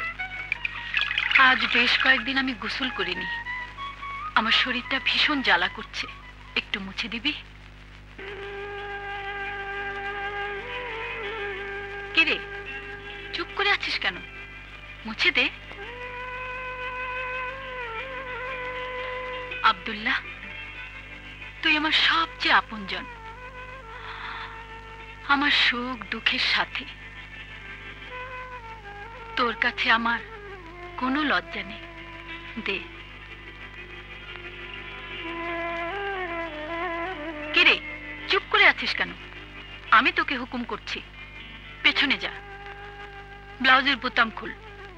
আজ বেশ কয়েকদিন আমি গোসল করিনি। আমার শরীরটা ভীষণ জ্বালা করছে, একটু মুছে দিবি? কিরে, চুপ করে আছিস কেন? মুছে দে। আব্দুল্লাহ, তুই আমার সবচেয়ে আপনজন, আমার সুখ দুঃখের সাথে। তোর কাছে আমার কোনো লজ্জা নেই, দে। কিরে, যাচ্ছিস কেন? আমি তোকে হুকুম করছি, পেছনে যা, ব্লাউজের বোতাম খুল।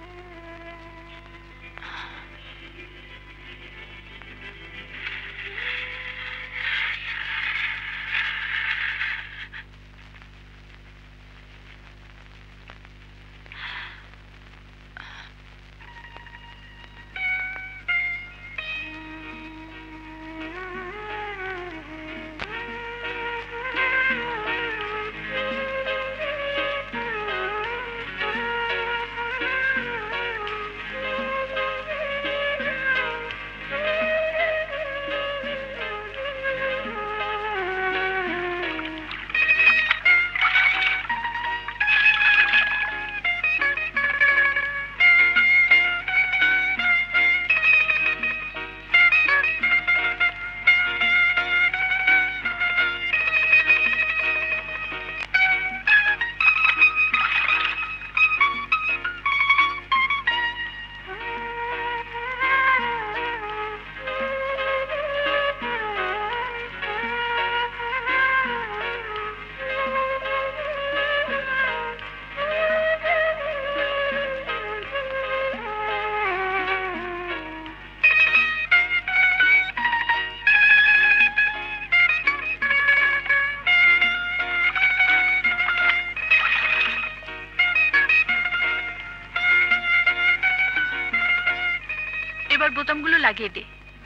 বোতামগুলো লাগিয়ে দে।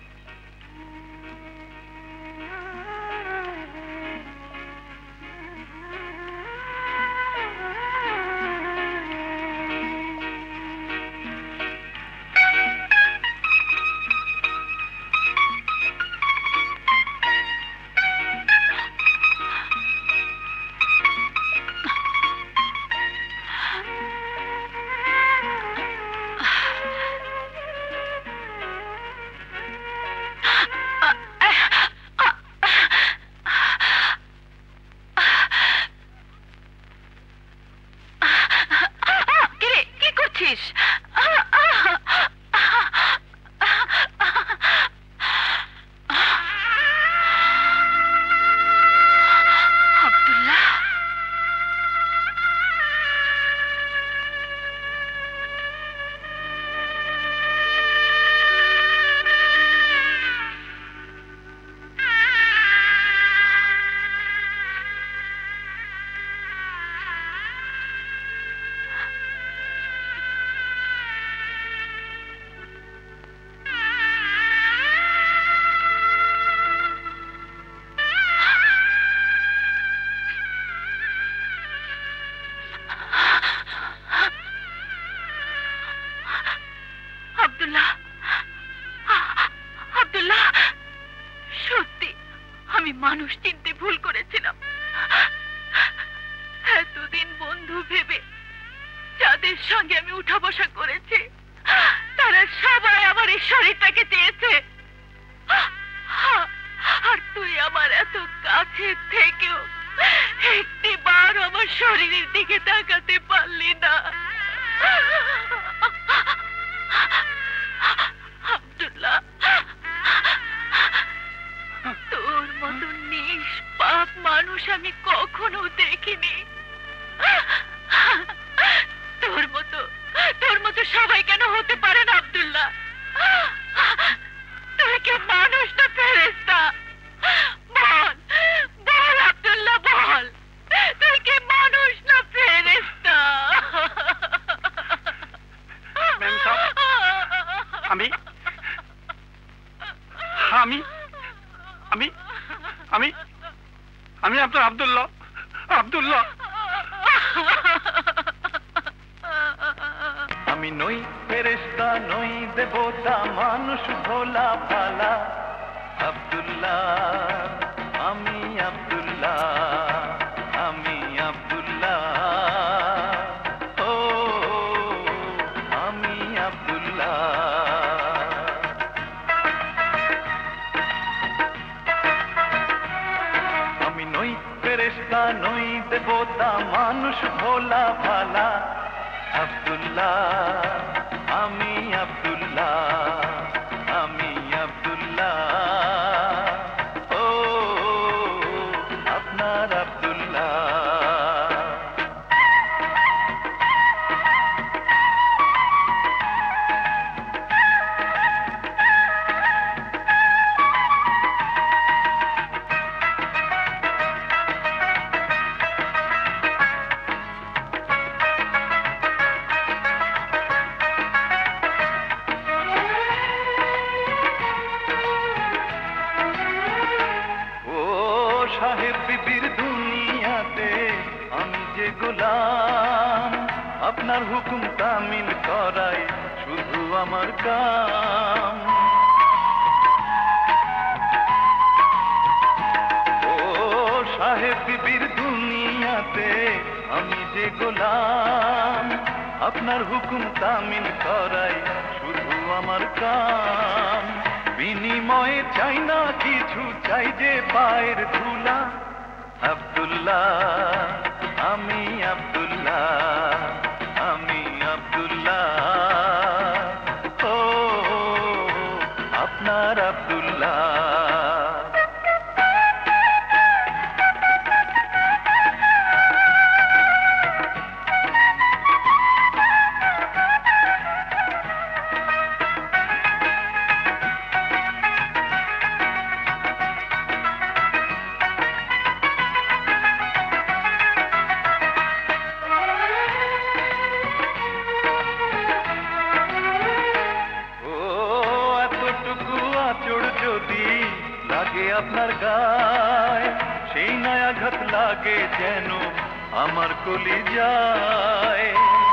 মানুষ চিনতে ভুল করেছিলাম। এতদিন বন্ধু ভেবে যাদের সঙ্গে আমি উঠা বসা করেছি তারা সবাই আমার এই শরীরটাকে চেয়েছে, আর তুই আমার এত কাছে থেকেও একটি বার আমার শরীরের দিকে তাকাতে পারলি না। আব্দুল্লাহ, তোর মতো নিষ্পাপ মানুষ আমি কখনো দেখিনি। তোর মতো তোর মতো সবাই কেন হতে পারে না আব্দুল্লাহ? তুই কি মানুষ না ফেরেশতা? বল বল আব্দুল্লাহ, বল তুই কি মানুষ না ফেরেশতা? আমি আমি আমি আমি আমি আপনার আব্দুল্লাহ আব্দুল্লাহ আমি নই ফেরেশতা, নই দেবতা, মানুষ ভোলা ভালা। আব্দুল্লাহ, আমি আব্দুল্লাহ, আমি আব্দুল্লাহ, ও আমি আব্দুল্লাহ। আমি নই ফেরেশতা, নই দেবতা, মানুষ ভোলা ভালা। আব্দুল্লাহ, আমি আব্দুল্লাহ, আমি আব্দুল্লাহ, ও আপনার সাহেব বিবির দুনিয়াতে আমি যে গোলাম, আপনার হুকুম তামিল করাই শুধু আমার কাম। ও সাহেব বিবির দুনিয়াতে আমি যে গোলাম, আপনার হুকুম তামিল করাই শুধু আমার কাম। বিনিময়ে চাই না কিছু, চাই যে পায়ের ধুলা। আব্দুল্লাহ আমি আব্দুল্লাহ, আমি আব্দুল্লাহ, ও আপনার আব্দুল্লাহ। আপনার গায় সেই নয়া ঘাত লাগে যেন আমার কলিজায়।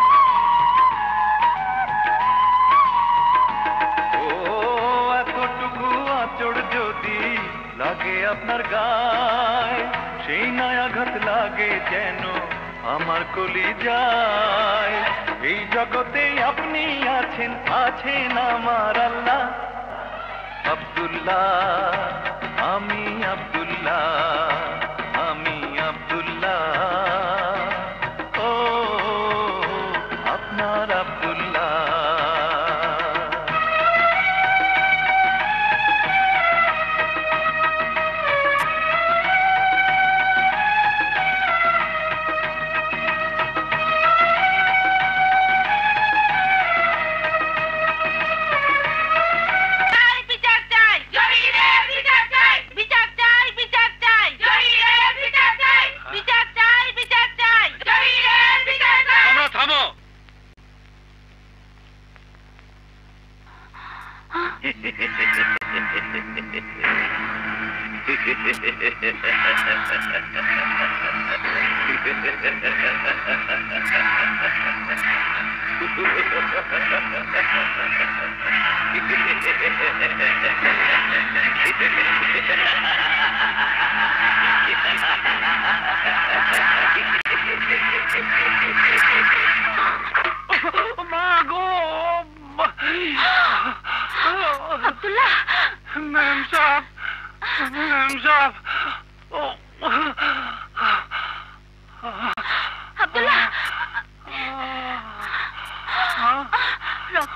ও এতটুকু আঁচড় যদি লাগে আপনার গায়, সেই নয়া ঘাত লাগে যেন আমার কলিজায়। এই জগতে আপনি আছেন, আছেন আমার আল্লাহ। আব্দুল্লাহ আমি আব্দুল্লাহ, আমি আব্দুল্লাহ, ও আপনার আব্দুল্লাহ। আব্দুল্লাহ, ম্যাম সাহেব, ম্যাম সাহেব, আব্দুল্লাহ, রক্ত।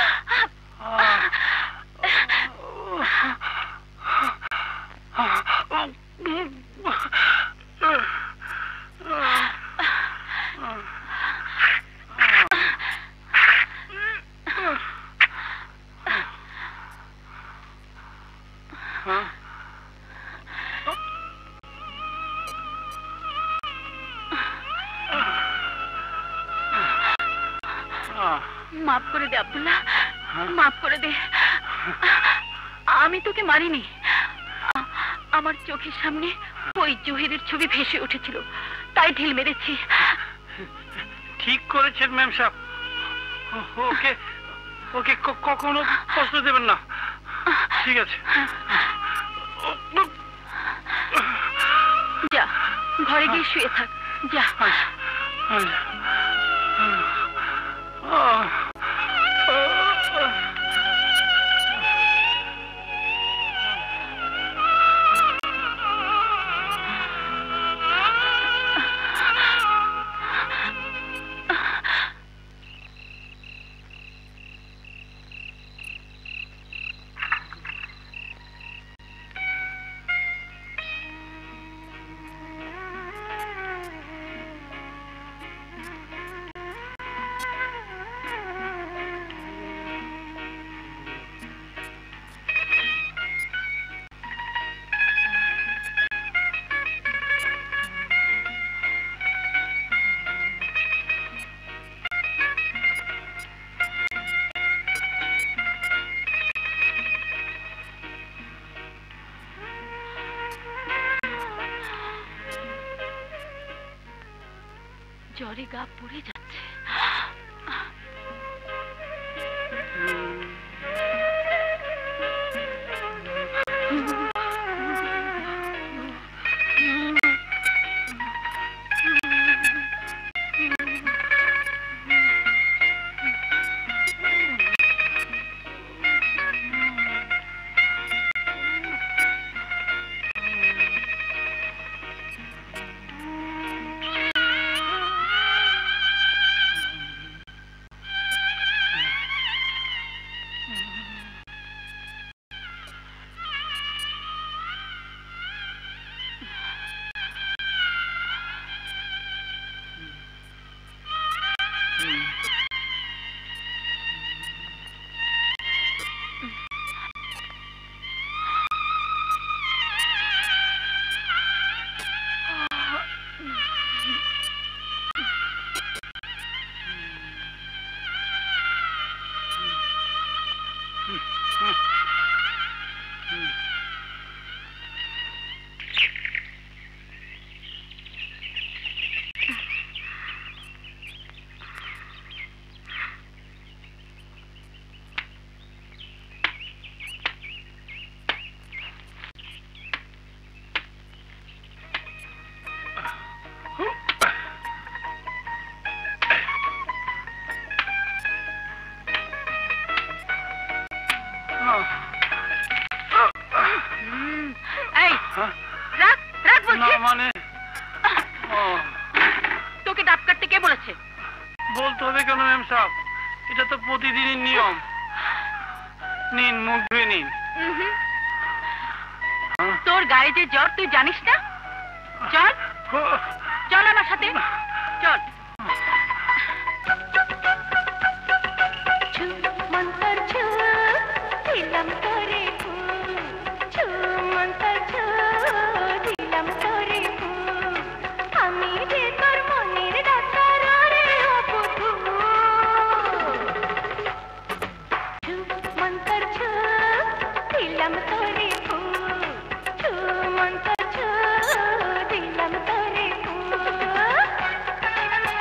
মাফ করে দে আব্দুল্লাহ, মাফ করে দে। আমি তোকে মারিনি, আমার চোখের সামনে ওই জহিরের ছবি ভেসে উঠেছিল, তাই ঢিল মেরেছি। ঠিক করেছেন ম্যাম সাহেব, ওকে ওকে কখনো কষ্ট দেবেন না। ঠিক আছে, যা ঘরে গিয়ে শুয়ে থাক, যা। জ্বরে গা পুড়ে যাচ্ছে। তোকে ডাব কাটতে কে বলেছে? বলতে হবে কেন ম্যাম সাহেব? এটা তো প্রতিদিনের নিয়ম। নিন, মুখ ধুয়ে নিন। তোর গায়ে যে জ্বর তুই জানিস না? চল চল আমার সাথে চল। Thank you.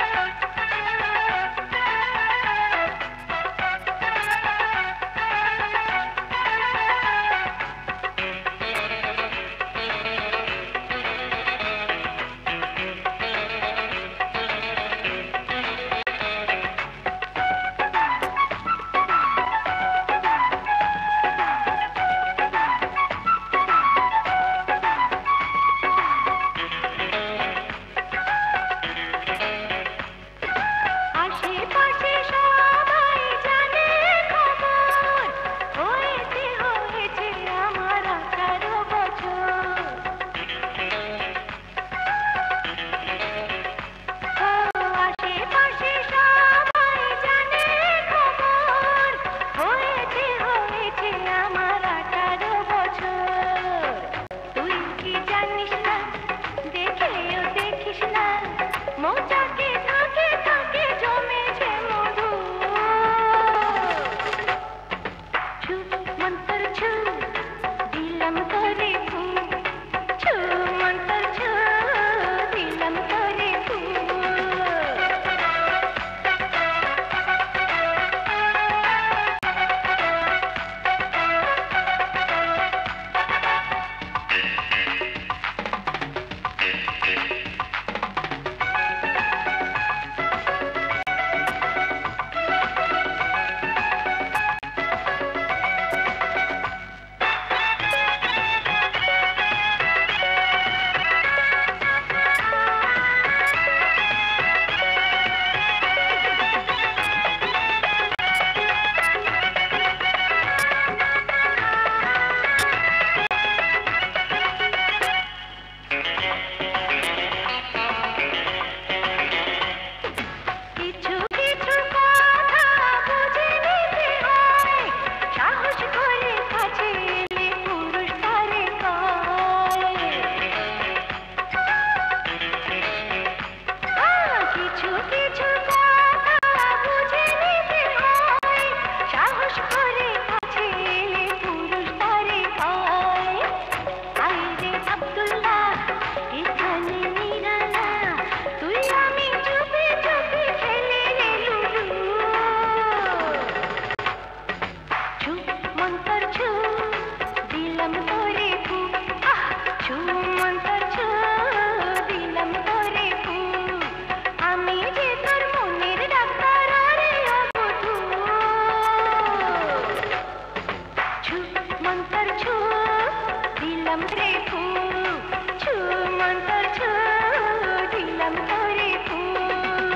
দিলাম রে ফুল ছু মন্তর ছু দিলাম তোরে ফুল।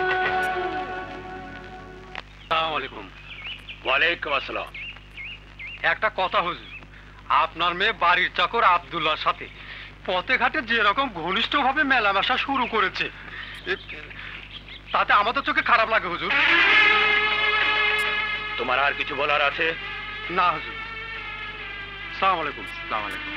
আসসালামু আলাইকুম। ওয়ালাইকুম আসসালাম। একটা কথা হুজুর, আপনার মেয়ে বাড়ির চাকর আব্দুল্লাহর সাথে পথে ঘাটে যেরকম ঘনিষ্ঠ ভাবে মেলামেশা শুরু করেছে তাতে আমাদের চোখে খারাপ লাগে হুজুর। তোমার আর কিছু বলার আছে? না হুজুর। আসসালামু আলাইকুম। আসসালামু আলাইকুম।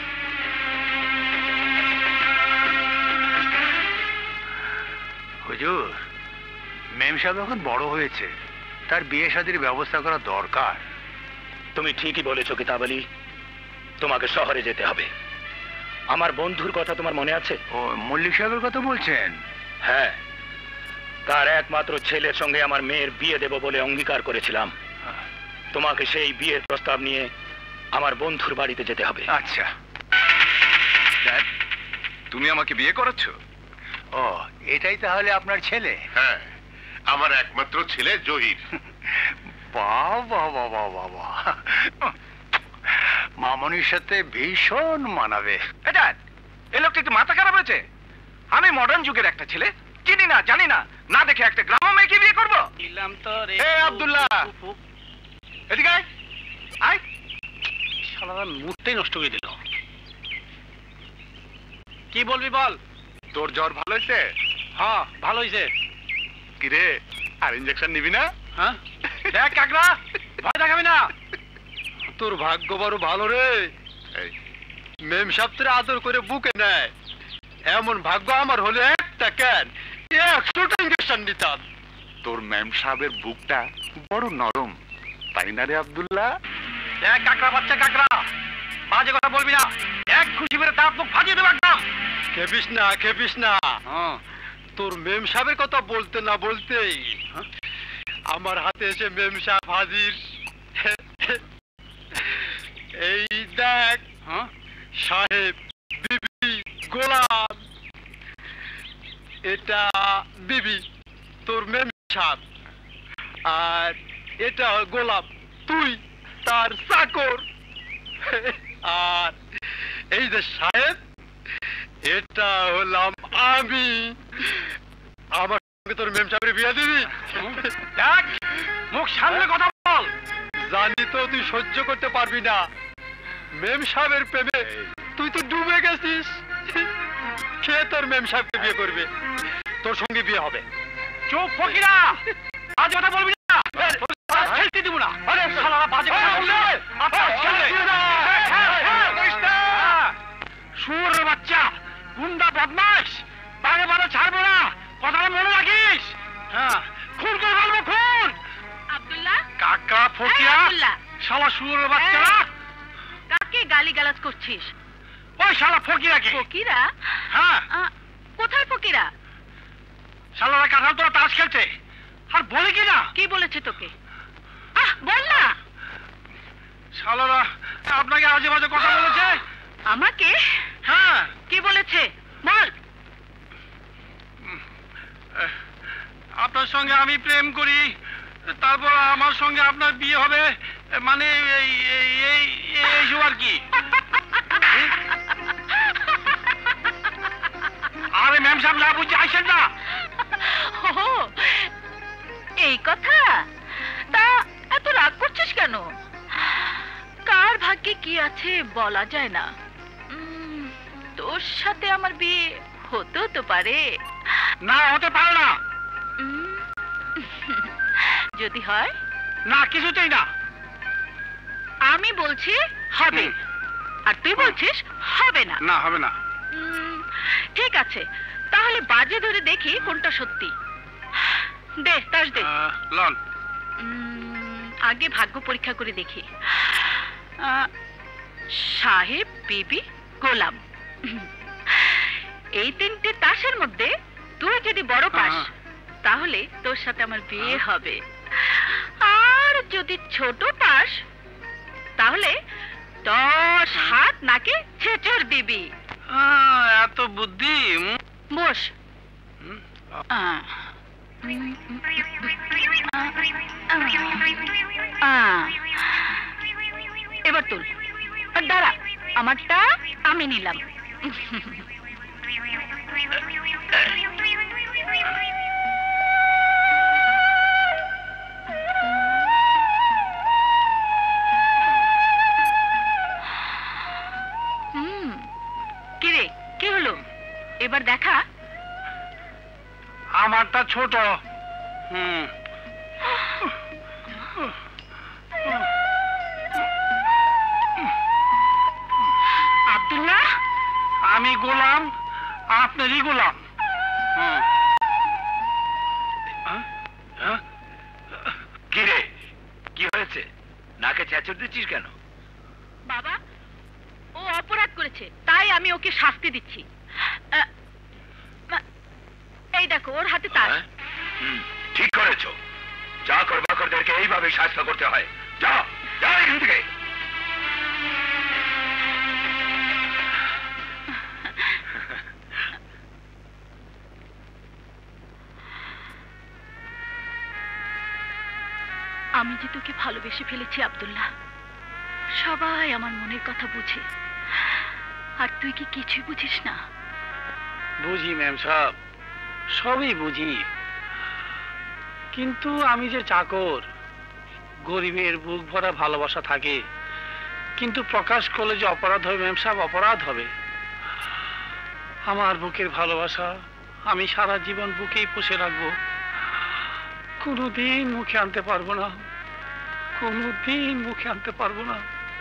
হুজুর, মেম সাহেব এখন বড় হয়েছে, তার বিয়ে শাদীর ব্যবস্থা করা দরকার। তুমি ঠিকই বলেছো কিতাব আলী, তোমাকে শহরে যেতে হবে। আমার বন্ধুর কথা তোমার মনে আছে? ও মল্লিক সাহেবের কথা বলছেন? হ্যাঁ, তার একমাত্র ছেলের সঙ্গে আমার মেয়ের বিয়ে দেব বলে অঙ্গীকার করেছিলাম। তোমাকে সেই বিয়ের প্রস্তাব নিয়ে আমার বন্ধুর বাড়িতে যেতে হবে। আচ্ছা ড্যাড, তুমি আমাকে বিয়ে করাচ্ছ? ও, এটাই তাহলে আপনার ছেলে? হ্যাঁ, আমার একমাত্র ছেলে জহির। বাবা বাবা বাবা, মামনির সাথে ভীষণ মানাবে। ড্যাড, এই লোকটা একটু মাথা খারাপ হয়েছে? আমি মডার্ন যুগের একটা ছেলে, চিনি না জানি না, না দেখে একটা গ্রাম্য মেয়েকে বিয়ে করবো? দিলাম তো রে। এই আব্দুল্লাহ, এদিকে আয়। আয়। শালারা মুডটাই নষ্ট করে দিল। কি বলবি বল। তোর জ্বর ভালো হয়েছে? হ্যাঁ ভালো হয়েছে। কিরে, আর ইঞ্জেকশন নিবি না? হ্যাঁ দেখ কাকড়া, ভয় দেখাবি না। তোর ভাগ্য বড় ভালো রে, মেম সাহেব আদর করে বুকে নেয়। এমন ভাগ্য আমার হলে একটা কেন একশোটা ইঞ্জেকশন নিতাম। তোর ম্যাম সাহেবের বুকটা বড় নরম, তাই না রে আব্দুল্লাহ? দেখ কাকড়া বাচ্চা কাকড়া, বাজে কথা বলবি না। এক খুশি মেরে দাঁত মুখ ফাটিয়ে দেবো একদম। খেপিস না খেপিস না। তোর মেম সাহেবের কথা বলতে না বলতেই আমার হাতে এসে মেম সাহেব হাজির। এই দেখ সাহেব, বিবি, গোলাম। এটা বিবি, তোর মেম সাহেব, আর এটা গোলাম, তুই তার চাকর। আর এই যে সাহেব, এটা হলাম আমি। আমার সঙ্গে তোর মেম সাহেবের বিয়ে দিবি? দেখ, মুখ সামনে কথা বল। জানি তো তুই সহ্য করতে পারবি না। মেম সাহেবের প্রেমে তুই তো ডুবে গেছিস। কে তোর মেম সাহেবকে বিয়ে করবে? তোর সঙ্গে বিয়ে হবে। চুপ ফকিরা, বাজে কথা বলবি না। খেলতে দিব না। আরে শালারা বাজে কথা বললে শুয়োরের বাচ্চা, গুন্ডা বদমাশ, বারে বারে ছাড়বো না, কথাটা মনে রাখিস। হ্যাঁ, খুন করে ফেলবো, খুন। আব্দুল্লাহ, কাকা ফকিরা, আব্দুল্লাহ, শালা শুয়োরের বাচ্চা। কাকে গালিগালাজ করছিস? ওই শালা ফকিরাকে। ফকিরা? হ্যাঁ। কোথায় ফকিরা? শালারা কাঁঠাল তোরা তাস খেলছে, আর বলে কি না? কি বলেছে তোকে? আহ, বল না। শালারা আপনাকে আজে বাজে কথা বলেছে। আমাকে? হ্যাঁ। কি বলেছে বল। আপনার সঙ্গে আমি প্রেম করি, তারপর আমার সঙ্গে আপনার বিয়ে হবে, মানে এই এই এইসব আর কি। আরে ম্যাম সাহেব না বুঝছি আইসেন না। ও এই কথা? তা এত রাগ করছিস কেন? কার ভাগ্যে কি আছে বলা যায় না। তোর সাথে আমার বিয়ে হতেও তো পারে। না, হতে পারে না। যদি হয়? না, কিছুতেই না। আমি বলছি হবে, আর তুই বলছিস হবে না। না, হবে না। ঠিক আছে, তাহলে বাজে ধরে দেখি কোনটা সত্যি। দে তাস দে। লন। আগে ভাগ্য পরীক্ষা করে দেখি। সাহেব, বিবি, গোলাম, এই তিনটে তাসের মধ্যে তুই যদি বড় পাস তাহলে তোর সাথে আমার বিয়ে হবে, আর যদি ছোট পাস তাহলে দশ হাত নাকে ছেচর দিবি। এত বুদ্ধি। বস। এবার তুল, দাঁড়া। আমারটা আমি নিলাম। হুম, কি রে, কি হলো? এবার দেখা। আমারটা ছোট। হুম, আব্দুল্লাহ, আমি গোলাম, আপনারই গোলাম। কি রে, কি হয়েছে? নাকে চেঁচড় দিচ্ছিস কেন? বাবা, ও অপরাধ করেছে, তাই আমি ওকে শাস্তি দিচ্ছি। আহ, এই দেখো, ওর হাতে তার। হুম, ঠিক করেছো। চাকর বাকরদেরকে এইভাবে শাস্তি করতে হয়। যা, যা এখান থেকে। আমি যে তোকে ভালোবেসে ফেলেছি আব্দুল্লাহ, সবাই আমার মনের কথা বুঝে, আর তুই কি কিছুই বুঝিস না? বুঝি ম্যাম সাহেব, সবই বুঝি, কিন্তু আমি যে চাকর, গরিবের বুক ভরা ভালোবাসা থাকে, কিন্তু প্রকাশ করলে যে অপরাধ হবে ম্যাম সাহেব, অপরাধ হবে। আমার বুকের ভালোবাসা আমি সারা জীবন বুকেই পুষে রাখবো, কোনোদিন মুখে আনতে পারবো না, কোনোদিন মুখে আনতে পারবো না।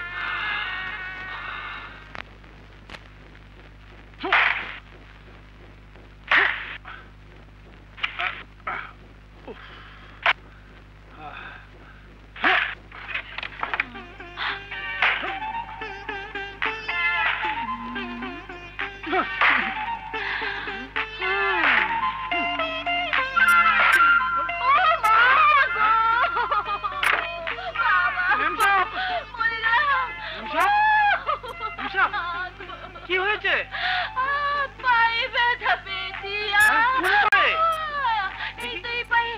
কি হয়েছে? পায়ে ব্যথা পেয়েছি। এই পায়ে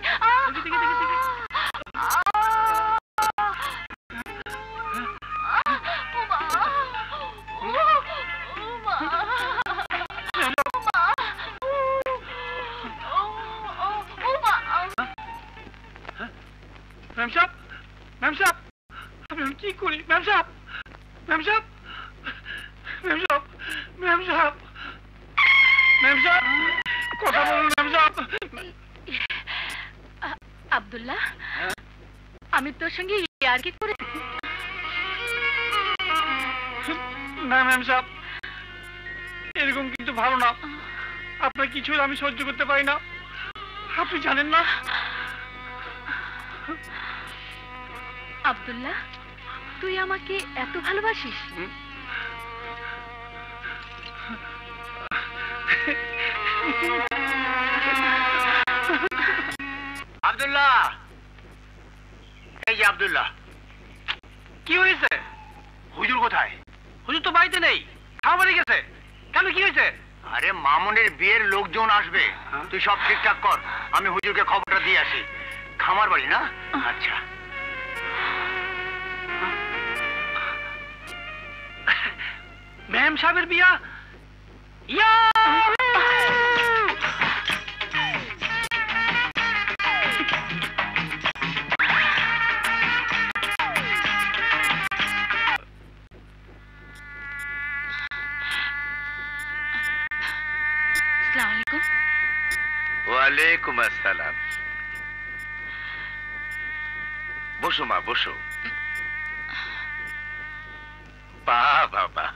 ম্যাম সাহেব, ম্যাম সাহেব, আমি কি করি? ম্যাম সাহেব, ম্যাম সাহেব, ম্যাম সাহেব, ম্যাম সাহেব, ম্যাম সাহেব, কথা বলুন ম্যাম সাহেব। আব্দুল্লাহ, আমি তোর সঙ্গে আর কি করে? না ম্যাম সাহেব, এরকম কিন্তু ভালো না। আপনার কিছু আমি সহ্য করতে পারি না, আপনি জানেন না। আব্দুল্লাহ, তুই আমাকে এত ভালোবাসিস? আব্দুল্লাহ, এই যে আব্দুল্লাহ। কি হয়েছে? হুজুর কোথায়? হুজুর তো বাড়িতে নেই, খাওয়া বাড়ি গেছে। কেন, কি হয়েছে? আরে মামুনের বিয়ের লোকজন আসবে, তুই সব ঠিকঠাক কর, আমি হুজুরকে খবরটা দিয়ে আসি। খামার বাড়ি না? আচ্ছা। ম্যাম সাহেবের বিয়া? ইয়া ওয়ালাইকুম আসসালাম। বসো মা, বসো। বা বাবা,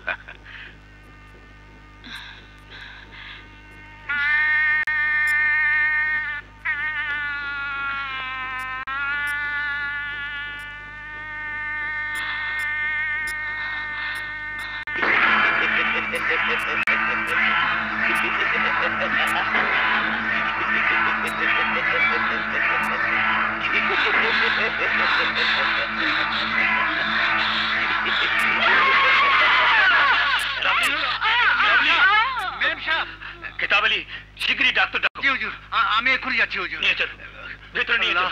কিতাব আলী, শীঘ্রই ডাক্তার ডাকো। হুজুর, আমি এখনই যাচ্ছি হুজুর। নিয়ে চল, ভেতরে নিয়ে চল।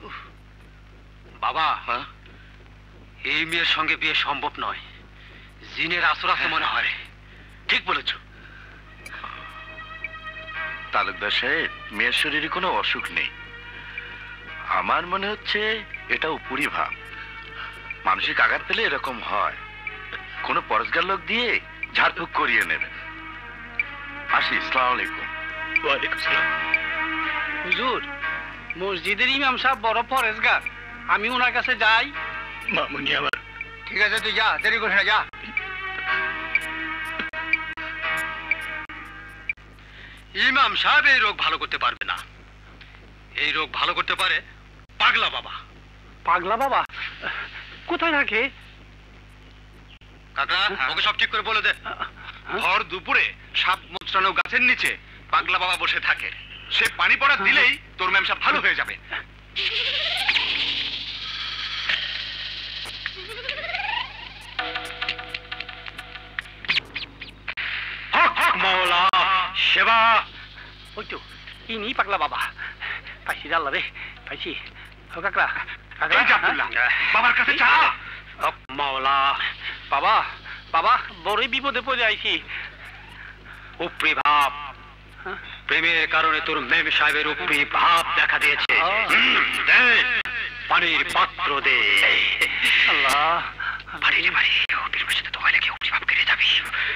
বাবা, এই মেয়ের সঙ্গে বিয়ে সম্ভব নয়। জিনের আসর আছে মনে হয়। ঠিক বলেছ তালুকদার সাহেব, মেয়ের শরীরে কোনো অসুখ নেই। আমার মনে হচ্ছে এটা উপরি ভাব। মানসিক আঘাত পেলে এরকম হয়। কোনো পরস্কার লোক দিয়ে ঝাড়ফুঁক করিয়ে নেবে। আসি, আসসালামু আলাইকুম। ওয়ালাইকুম সালাম। হুজুর, মসজিদের ইমাম সাহেব বড় পরেশগার, আমি ওনার কাছে যাই। মামুনি আমার। ঠিক আছে, তুই যা, দেরি করিস না, যা। ইমাম সাহেব এই রোগ ভালো করতে পারবে না। এই রোগ ভালো করতে পারে পাগলা বাবা। পাগলা বাবা কোথায় থাকে? কাকা, ওকে সব ঠিক করে বলে দে। ভর দুপুরে সাপ মোচড়ানো গাছের নিচে পাগলা বাবা বসে থাকে। সে পানি পড়া দিলেই তোর ম্যাম সাহেব ভালো হয়ে যাবে। হক হক মাওলা সেবা। ওই তো ইনি পাগলা বাবা। পাইছি জাল্লা রে, পাইছি। ও কাকড়া, এই যে আব্দুল্লাহ, বাবার কাছে চা। হক মাওলা। বাবা, বাবা বড়ই বিপদে পড়ে আইছি। উপরি ভাব, প্রেমের কারণে তোর মেম সাহেবের উপরি ভাব দেখা দিয়েছে। দে, পানির পাত্র দে। আল্লাহ, পানি রে পানি, ওদের সাথে তো লাগে উপরি ভাব কেটে যাবি।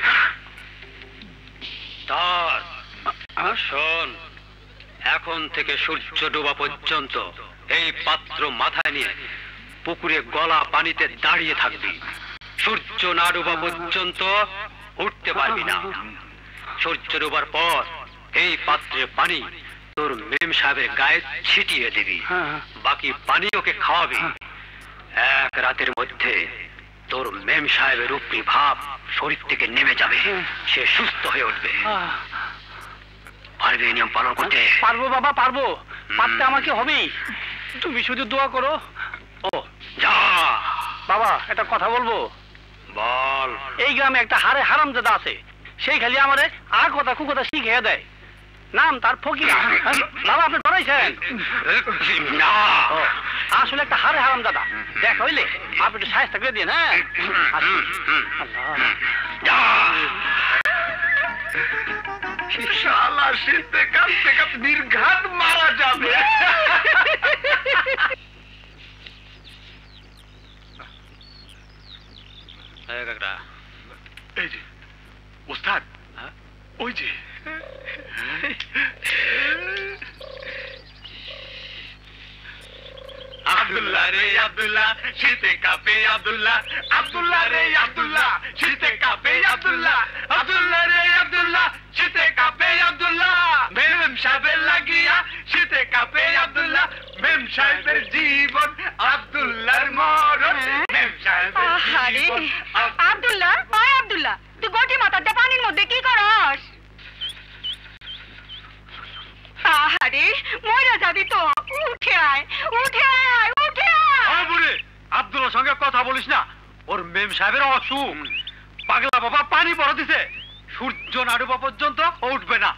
তার শোন, এখন থেকে সূর্য ডোবা পর্যন্ত এই পাত্র মাথায় নিয়ে পুকুরে গলা পানিতে দাঁড়িয়ে থাকবি। সূর্য না ডোবা পর্যন্ত উঠতে পারবি না। সূর্য ডোবার পর এই পাত্রে পানি তোর মেম সাহেবের গায়ে ছিটিয়ে দিবি। বাকি পানি ওকে খাওয়াবি। এক রাতের মধ্যে তোর মেম সাহেবের উপরি ভাব শরীর থেকে নেমে যাবে। সে সুস্থ হয়ে উঠবে। পারবে নিয়ম পালন করতে? পারবো বাবা, পারবো। পারতে আমাকে হবেই। তুমি শুধু দোয়া করো। ও যা। বাবা, একটা কথা বলবো? বল। এই গ্রামে একটা হারে হারামজাদা আছে। সেই খালি আমারে আর কথা কুকথা শিখিয়ে দেয়। নাম তার ফকিরা। বাবা, আপনি ধরাইছেন না? আসলে একটা হারে হারামজাদা। দেখ হইলে আপনি একটু সাহায্য করে দিন। হ্যাঁ, শালা শীতে কাঁপতে কাঁপতে নির্ঘাত মারা যাবে। এই যে ওস্তাদ, ওই যে আব্দুল্লাহ রে আব্দুল্লাহ, শীতে কাঁপে আব্দুল্লাহ। আব্দুল্লাহ রে আব্দুল্লাহ, শীতে কাঁপে আব্দুল্লাহ। আব্দুল্লাহ রে আব্দুল্লাহ, শীতে কাঁপে আব্দুল্লাহ। মেম সাহেবের লাগিয়া শীতে কাঁপে আব্দুল্লাহ। মেম সাহেবের জীবন আব্দুল্লাহর মরণ। মেম সাহেবের জীবন। আব্দুল্লাহ, ওই আব্দুল্লাহ, তুই গটি মাথাটা পানির মধ্যে কি করস? আহারে, মইরা যাবি তো। উঠে আয়, উঠে আয়, উঠে আয়। বুড়ি, আব্দুল্লাহর সঙ্গে কথা বলিস না। ওর মেম সাহেবের অসুখ। পাগলা বাবা পানি পড়া দিছে। সূর্য না ডোবা পর্যন্ত ও উঠবে না।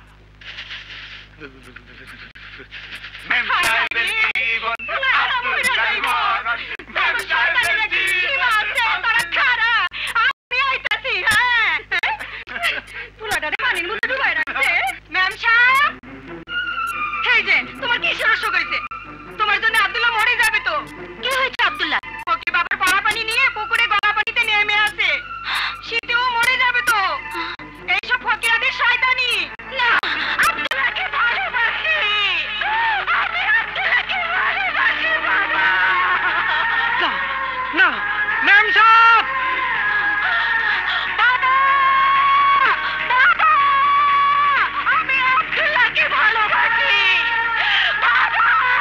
মেম সাহেবের জীবন আব্দুল্লাহর মরণ। মেম সাহেবের জীবন। তোরা খারা, আমি আইতাছি। হ্যাঁ, পুলাটারে পানির মধ্যে ডুবাই রাখছে। ম্যাম সাহেব, এই যে তোমার কি সমস্যা হয়েছে? তোমার জন্য আব্দুল্লাহ মরে যাবে তো। কি হয়েছে আব্দুল্লাহ? ওকে বাবার পড়া পানি নিয়ে পুকুরে গলা পানিতে নেমে আছে। শীতেও মরে যাবে তো। এইসব ফকিরাদের শয়তানি। না, আব্দুল্লাহকে ভালোবাসি। আমি আব্দুল্লাহকে ভালোবাসি বাবা। না, না, ম্যাম সাহেব। বাবা, বাবা, আমি আব্দুল্লাহকে ভালোবাসি। বাবা,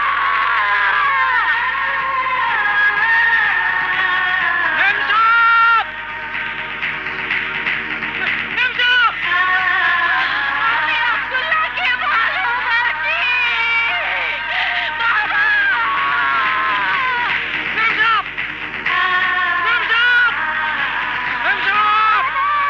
ম্যাম সাহেব, ম্যাম সাহেব। আমি আব্দুল্লাহকে ভালোবাসি। বাবা, ম্যাম সাহেব, ম্যাম সাহেব, ম্যাম সাহেব।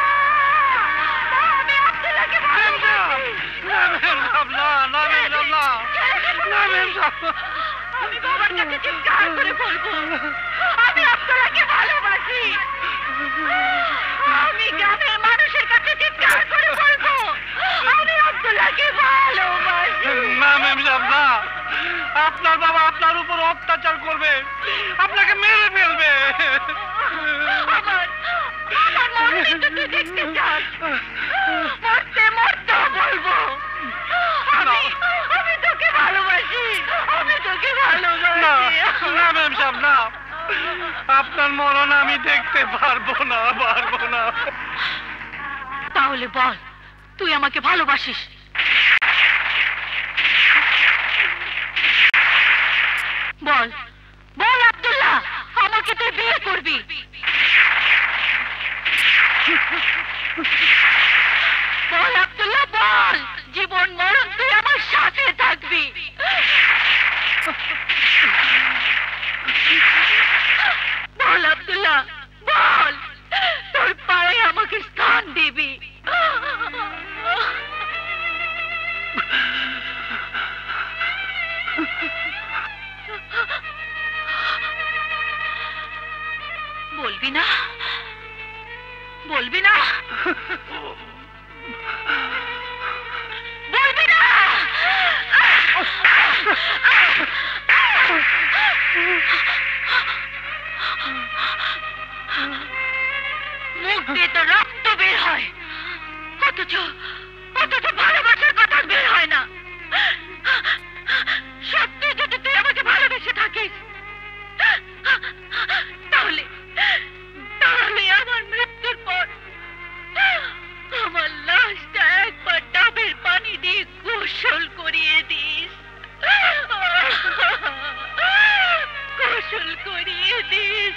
আমি আব্দুল্লাহকে ভালোবাসি। না, ম্যাম সাহেব, না, না, ম্যাম সাহেব, না। না, ম্যাম সাহেব। আমি বাবার কাছে চিৎকার করে বলবো, আমি আব্দুল্লাহকে ভালোবাসি। আমি গ্রামের মানুষের কাছে চিৎকার করে বলবো আমি আব্দুল্লাহকে ভালোবাসি। না ম্যাম সাহেব না, আপনার বাবা আপনার উপর অত্যাচার করবে, আপনাকে মেরে ফেলবে। আমার আমার মরণে তো তুই দেখতে চাস, মরতে মরতে বলবো আমি আমি তোকে ভালোবাসি, আমি তোকে ভালোবাসি। না ম্যাম সাহেব না, আপনার মরণ আমি দেখতে পারবো না, পারবো না। তাহলে বল তুই আমাকে ভালোবাসিস? বল বল আব্দুল্লাহ, আমাকে তুই বিয়ে করবি? বল আব্দুল্লাহ বল, জীবন মরণ তুই আমার সাথে থাকবি? বল আব্দুল্লাহ বল, তোর পায়ে আমাকে স্থান দিবি? বলবি না, বলবি না, বলবি না? মুখ দিয়ে তো রক্ত বের হয়, অথচ অথচ ভালোবাসার কথা বের হয় না। সত্যি যদি তুই আমাকে ভালোবেসে থাকিস তাহলে তাহলে আমার মৃত্যুর পর আমার লাশটা একবার ডাবের পানি দিয়ে গোসল করিয়ে দিস, গোসল করিয়ে দিস।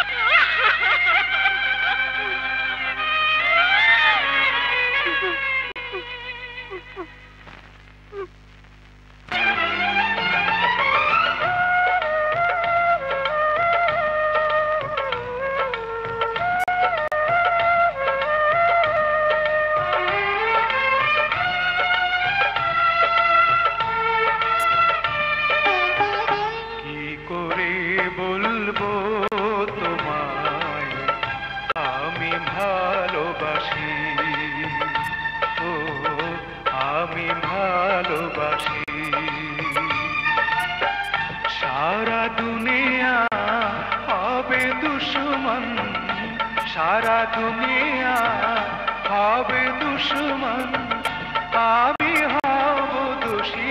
सारा दुनिया হবে দুশমন, আমি হব দোষী।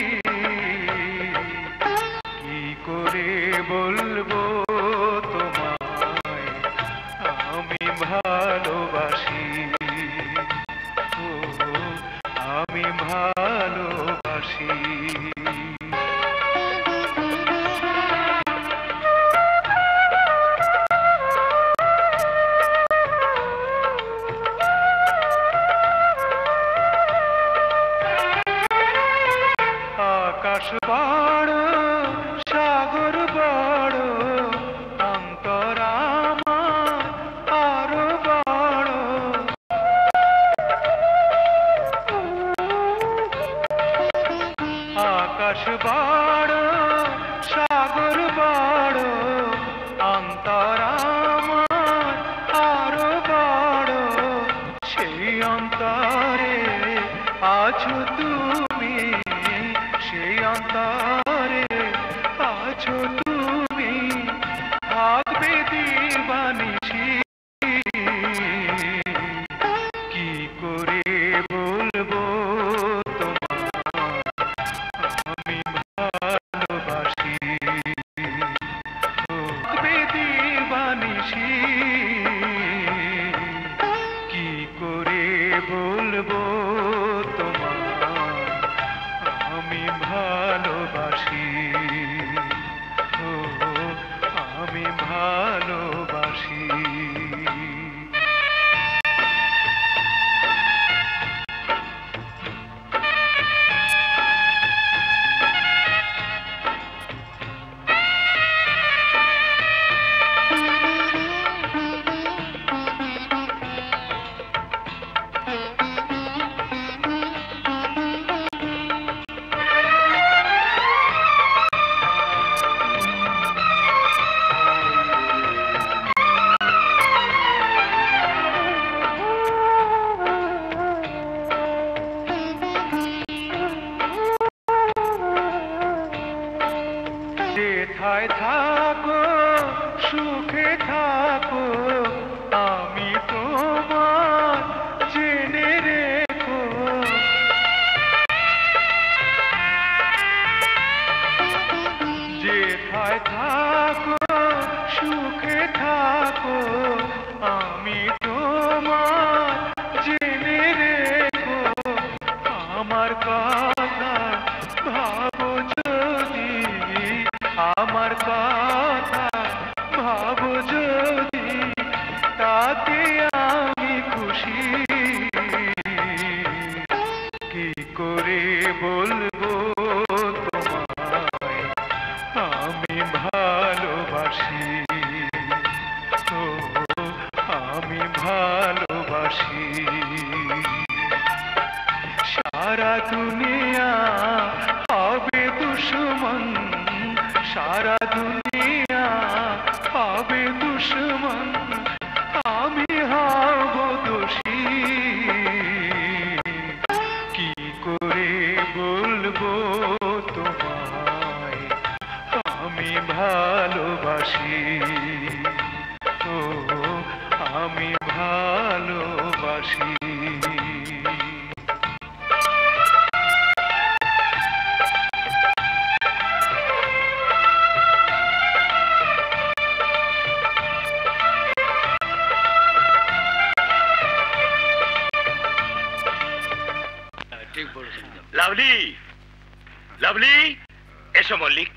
কি করে বলবো তোমায় আমি ভালোবাসি, ও আমি ভালোবাসি। আকাশ বড় সাগর বড় অন্তর আমার আরো বড়, আকাশ বড় সাগর বড় অন্তর আমার আরো বড়, সেই অন্তরে আছো তুমি, সেই অন্তরে আছো তুমি, থাকবে দিবানিশি। কি করে বলবো তোমায় আমি ভালোবাসি, থাকবে দিবানিশি। কি করে বলবো তোমায় আমি ভালোবাসি, ও আমি ভালোবাসি। যেথায় থাকো সুখে থাকো আমি তোমার জেনে রেখো যেথায় থাকো সুখে থাকো আমি তোমার জেনে রেখো আমার কথা ভাবো যদি আমার কথা ভাবো যদি তাতে আমি খুশি কি করে বলবো তোমায় আমি ভালোবাসি ও আমি ভালোবাসি সারা দুনিয়া হবে দুশ্মন সারা দুনিয়া হবে দুশ্মন আমি হব দোষী কি করে বলবো তোমায় আমি ভালোবাসি ও আমি ভালোবাসি লাভলি লাভলি এসো মল্লিক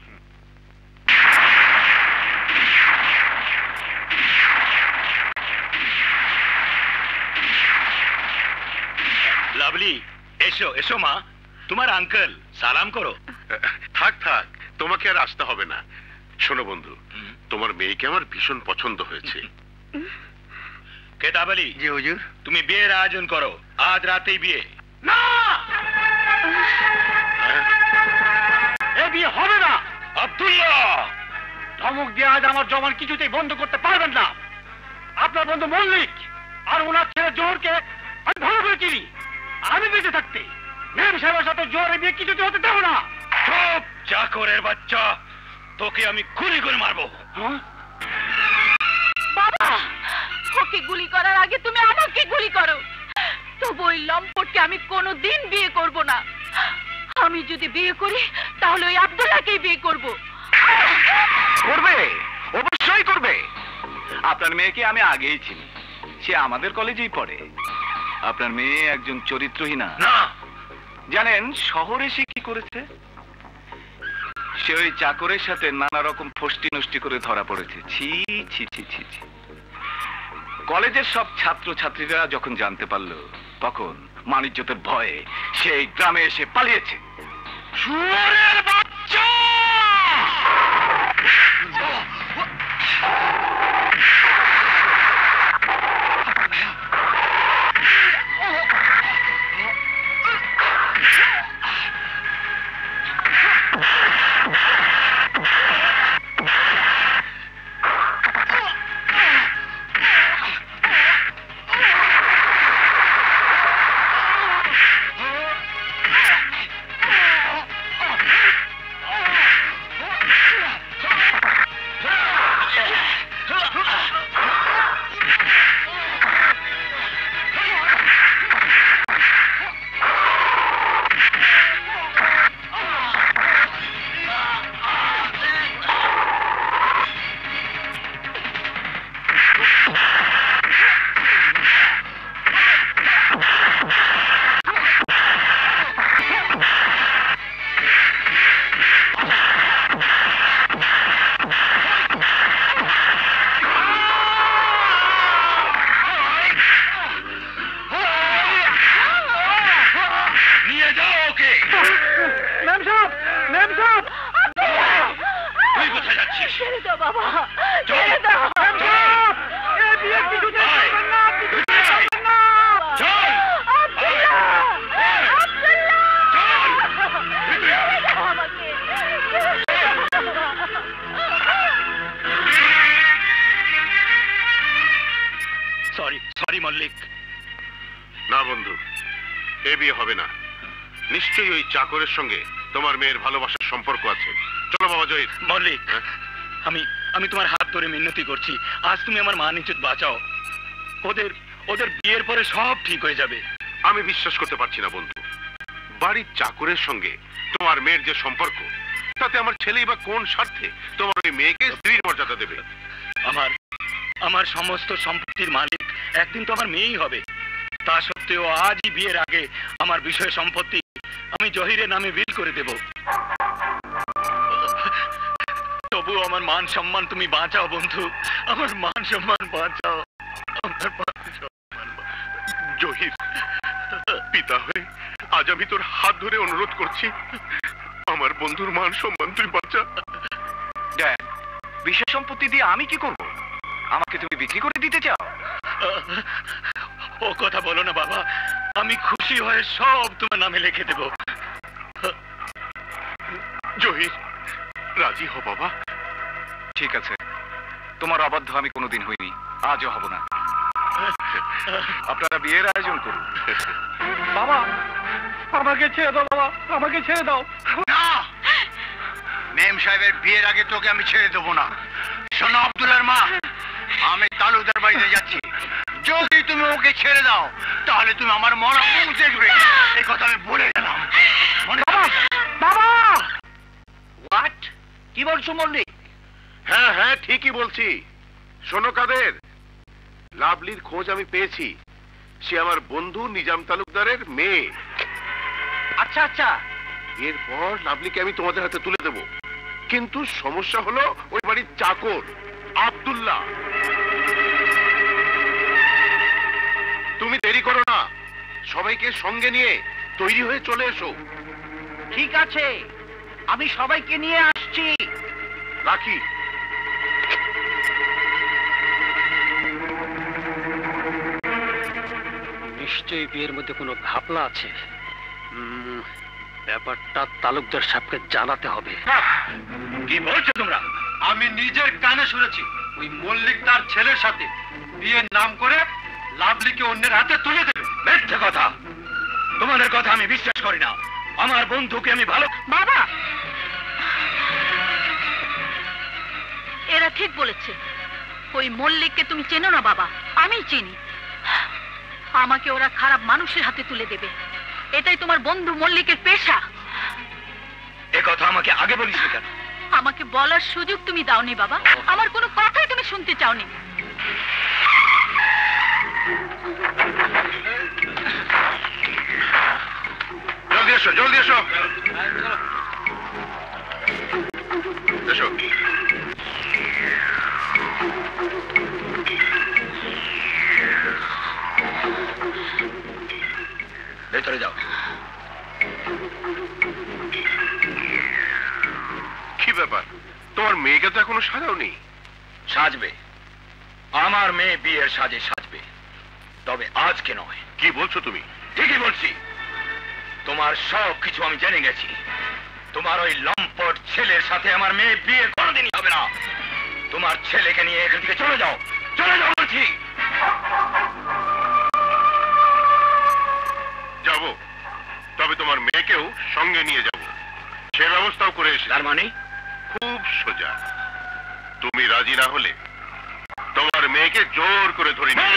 লাভলি এসো এসো মা তোমার আঙ্কেল সালাম করো থাক থাক তোমাকে আর আসতে হবে না শোনো বন্ধু তোমার মেয়েকে আমার ভীষণ পছন্দ হয়েছে কেতাব আলী জি হুজুর তুমি বিয়ের আয়োজন করো আজ রাতেই বিয়ে না এ বিয়ে হবে না আব্দুল্লাহ ধমক দিয়ে আজ আমার জমান কিছুতেই বন্ধ করতে পারবেন না আপনার বন্ধু মল্লিক আর ওনার ছেলে জোহরকে আমি ভালো করে চিনি আমি বেঁচে থাকতে মেম সাহেবের সাথে জোহরের বিয়ে কিছুতে হতে দেবো না চুপ চাকরের বাচ্চা তোকে আমি গুলি করে মারবো বাবা ওকে গুলি করার আগে তুমি আমাকে গুলি করো তবু ওই লম্পটকে আমি কোনোদিন বিয়ে করব না আমি যদি বিয়ে করি তাহলে ওই আব্দুল্লাহকেই বিয়ে করব করবে অবশ্যই করবে আপনার মেয়েকে আমি আগেই চিনি সে আমাদের কলেজেই পড়ে আপনার মেয়ে একজন চরিত্রহীনা না জানেন শহরে সে কি করেছে সে ওই চাকরের সাথে নানা রকম ফষ্টি নষ্টি করে ধরা পড়েছে ছি ছি ছি ছি ছি কলেজের সব ছাত্র ছাত্রীরা যখন জানতে পারলো তখন মানিজ্যতের ভয়ে সেই গ্রামে এসে পালিয়েছে শুয়োরের বাচ্চা নিশ্চয়ই ওই চাকরের সঙ্গে তোমার মেয়ের ভালোবাসার সম্পর্ক আছে চলো বাবা জহির মল্লিক আমি আমি তোমার হাত ধরে মিনতি করছি, আজ তুমি আমার মান ইজ্জত বাঁচাও। ওদের ওদের বিয়ের পরে সব ঠিক হয়ে যাবে। আমি বিশ্বাস করতে পারছি না বন্ধু, বাড়ির চাকরের সঙ্গে তোমার মেয়ের যে সম্পর্ক, তাতে আমার ছেলেই বা কোন স্বার্থে তোমার ওই মেয়েকে স্ত্রীর মর্যাদা দেবে? আমার আমার সমস্ত সম্পত্তির মালিক একদিন তো আমার মেয়েই হবে। তা সত্ত্বেও আজই বিয়ের আগে আমার বিষয় সম্পত্তি আমি জহিরের নামে বিল করে দেব। তবু আমার মান সম্মান তুমি বাঁচাও বন্ধু, আমার মান সম্মান বাঁচাও। আমার মান সম্মান জহির, পিতা হয়ে আজ আমি তোর হাত ধরে অনুরোধ করছি, আমার বন্ধুর মান সম্মান তুই বাঁচা। ড্যাড, বিষয় সম্পত্তি দিয়ে আমি কি করব? আমাকে তুমি বিক্রি করে দিতে চাও? ও কথা বলো না বাবা, আমি খুশি হয়ে সব তোমার নামে লিখে দেব। জহির, রাজি হ বাবা। ঠিক আছে, তোমার অবাধ্য আমি কোনোদিন হইনি, আজও হব না। আপনারা বিয়ের আয়োজন করুন। বাবা, আমাকে ছেড়ে দাও বাবা, আমাকে ছেড়ে দাও। না, মেম সাহেবের বিয়ের আগে তোকে আমি ছেড়ে দেবো না। শোনো আব্দুল্লাহর মা, আমি তালুকদার বাড়িতে যাচ্ছি। যদি তুমি ওকে ছেড়ে দাও তাহলে তুমি আমার মরা মুখ দেখবে, এই কথা আমি বলে গেলাম। বাবা, হোয়াট? কি বলছো মল্লিক? হ্যাঁ হ্যাঁ ঠিকই বলছি। শোনো কাদের, লাভলির খোঁজ আমি পেয়েছি। সে আমার বন্ধু নিজাম তালুকদারের মেয়ে। আচ্ছা আচ্ছা, এরপর লাভলিকে আমি তোমাদের হাতে তুলে দেব, কিন্তু সমস্যা হলো ওই বাড়ির চাকর আব্দুল্লাহ। তুমি দেরি করো না, সবাইকে সঙ্গে নিয়ে তৈরি হয়ে চলে এসো। ঠিক আছে, আমি সবাইকে নিয়ে আসছি। রাখি। নিশ্চয়ই বিয়ের মধ্যে কোনো ঘাপলা আছে। ব্যাপারটা তালুকদার সাহেবকে জানাতে হবে। কি বলছো তোমরা? আমি নিজের কানে শুনেছি ওই মল্লিক তার ছেলের সাথে বিয়ের নাম করে লাভলিকে অন্যের হাতে তুলে দেবে। মিথ্যে কথা, তোমাদের কথা আমি বিশ্বাস করি না। আমার বন্ধুকে আমি ভালো। বাবা, এরা ঠিক বলেছে। ওই মল্লিককে তুমি চেনো না বাবা, আমি চিনি। আমাকে ওরা খারাপ মানুষের হাতে তুলে দেবে, এটাই তোমার বন্ধু মল্লিকের পেশা। এ কথা আমাকে আগে বলিস কেন? আমাকে বলার সুযোগ তুমি দাওনি বাবা, আমার কোনো কথাই তুমি শুনতে চাওনি। জলদি এসো, জলদি এসো, এসো। ভেতরে যাও। কি ব্যাপার, তোমার মেয়েকে তো এখনো সাজাওনি? সাজবে, আমার মেয়ে বিয়ের সাজে সাজবে, তবে আজকে নয়। কি বলছো তুমি? ঠিকই বলছি, তোমার সব কিছু আমি জেনে গেছি। তোমার ওই লম্পট ছেলের সাথে আমার মেয়ে বিয়ে কোনোদিনই হবে না। তোমার ছেলেকে নিয়ে এখান থেকে চলে যাও, চলে যাও বলছি। যাব, তবে তোমার মেয়েকেও সঙ্গে নিয়ে যাব, সে ব্যবস্থাও করে এসে। তার মানে খুব সোজা, তুমি রাজি না হলে তোমার মেয়েকে জোর করে ধরে নিয়ে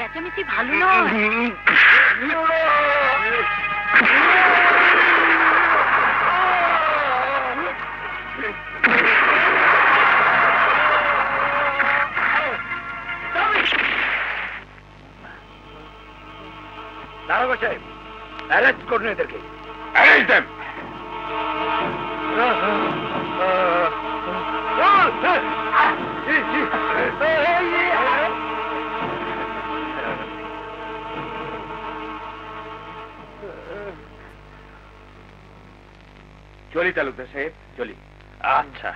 চেঁচামেচি ভালো নয়। দারোগা সাহেব, অ্যারেস্ট করুন এদেরকে। Arrest them. চলি তালুকদার সাহেব, চলি। আচ্ছা।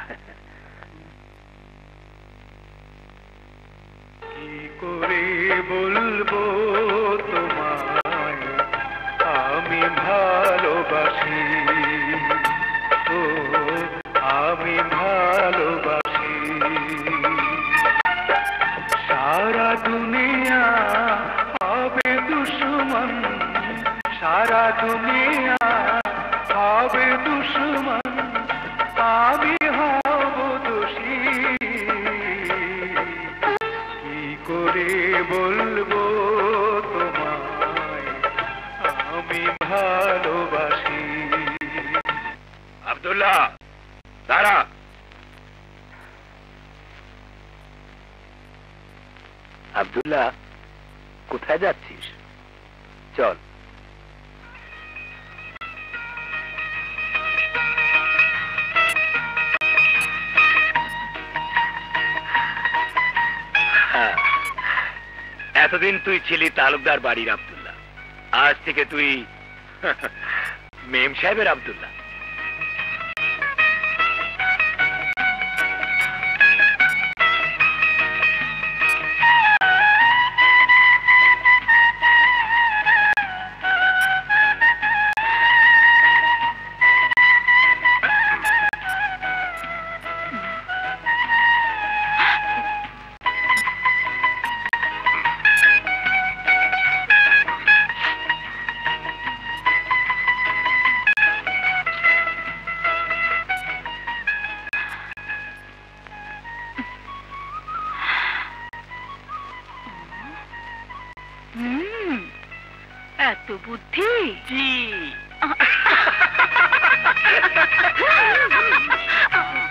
কি করে বলবো তোমায় আমি ভালোবাসি, ও আমি ভালোবাসি। সারা দুনিয়া হবে দুশ্মন, সারা দুনিয়া হবে দুশ্মন, আমি হব দোষী। কি করে বলবো তোমায় আমি ভালোবাসি। আব্দুল্লাহ দাঁড়া। আব্দুল্লাহ, কোথায় যাচ্ছিস? চল। এতদিন তুই ছিলি তালুকদার বাড়ির আব্দুল্লাহ, আজ থেকে তুই মেম সাহেবের আব্দুল্লাহ। এত বুদ্ধি? জি।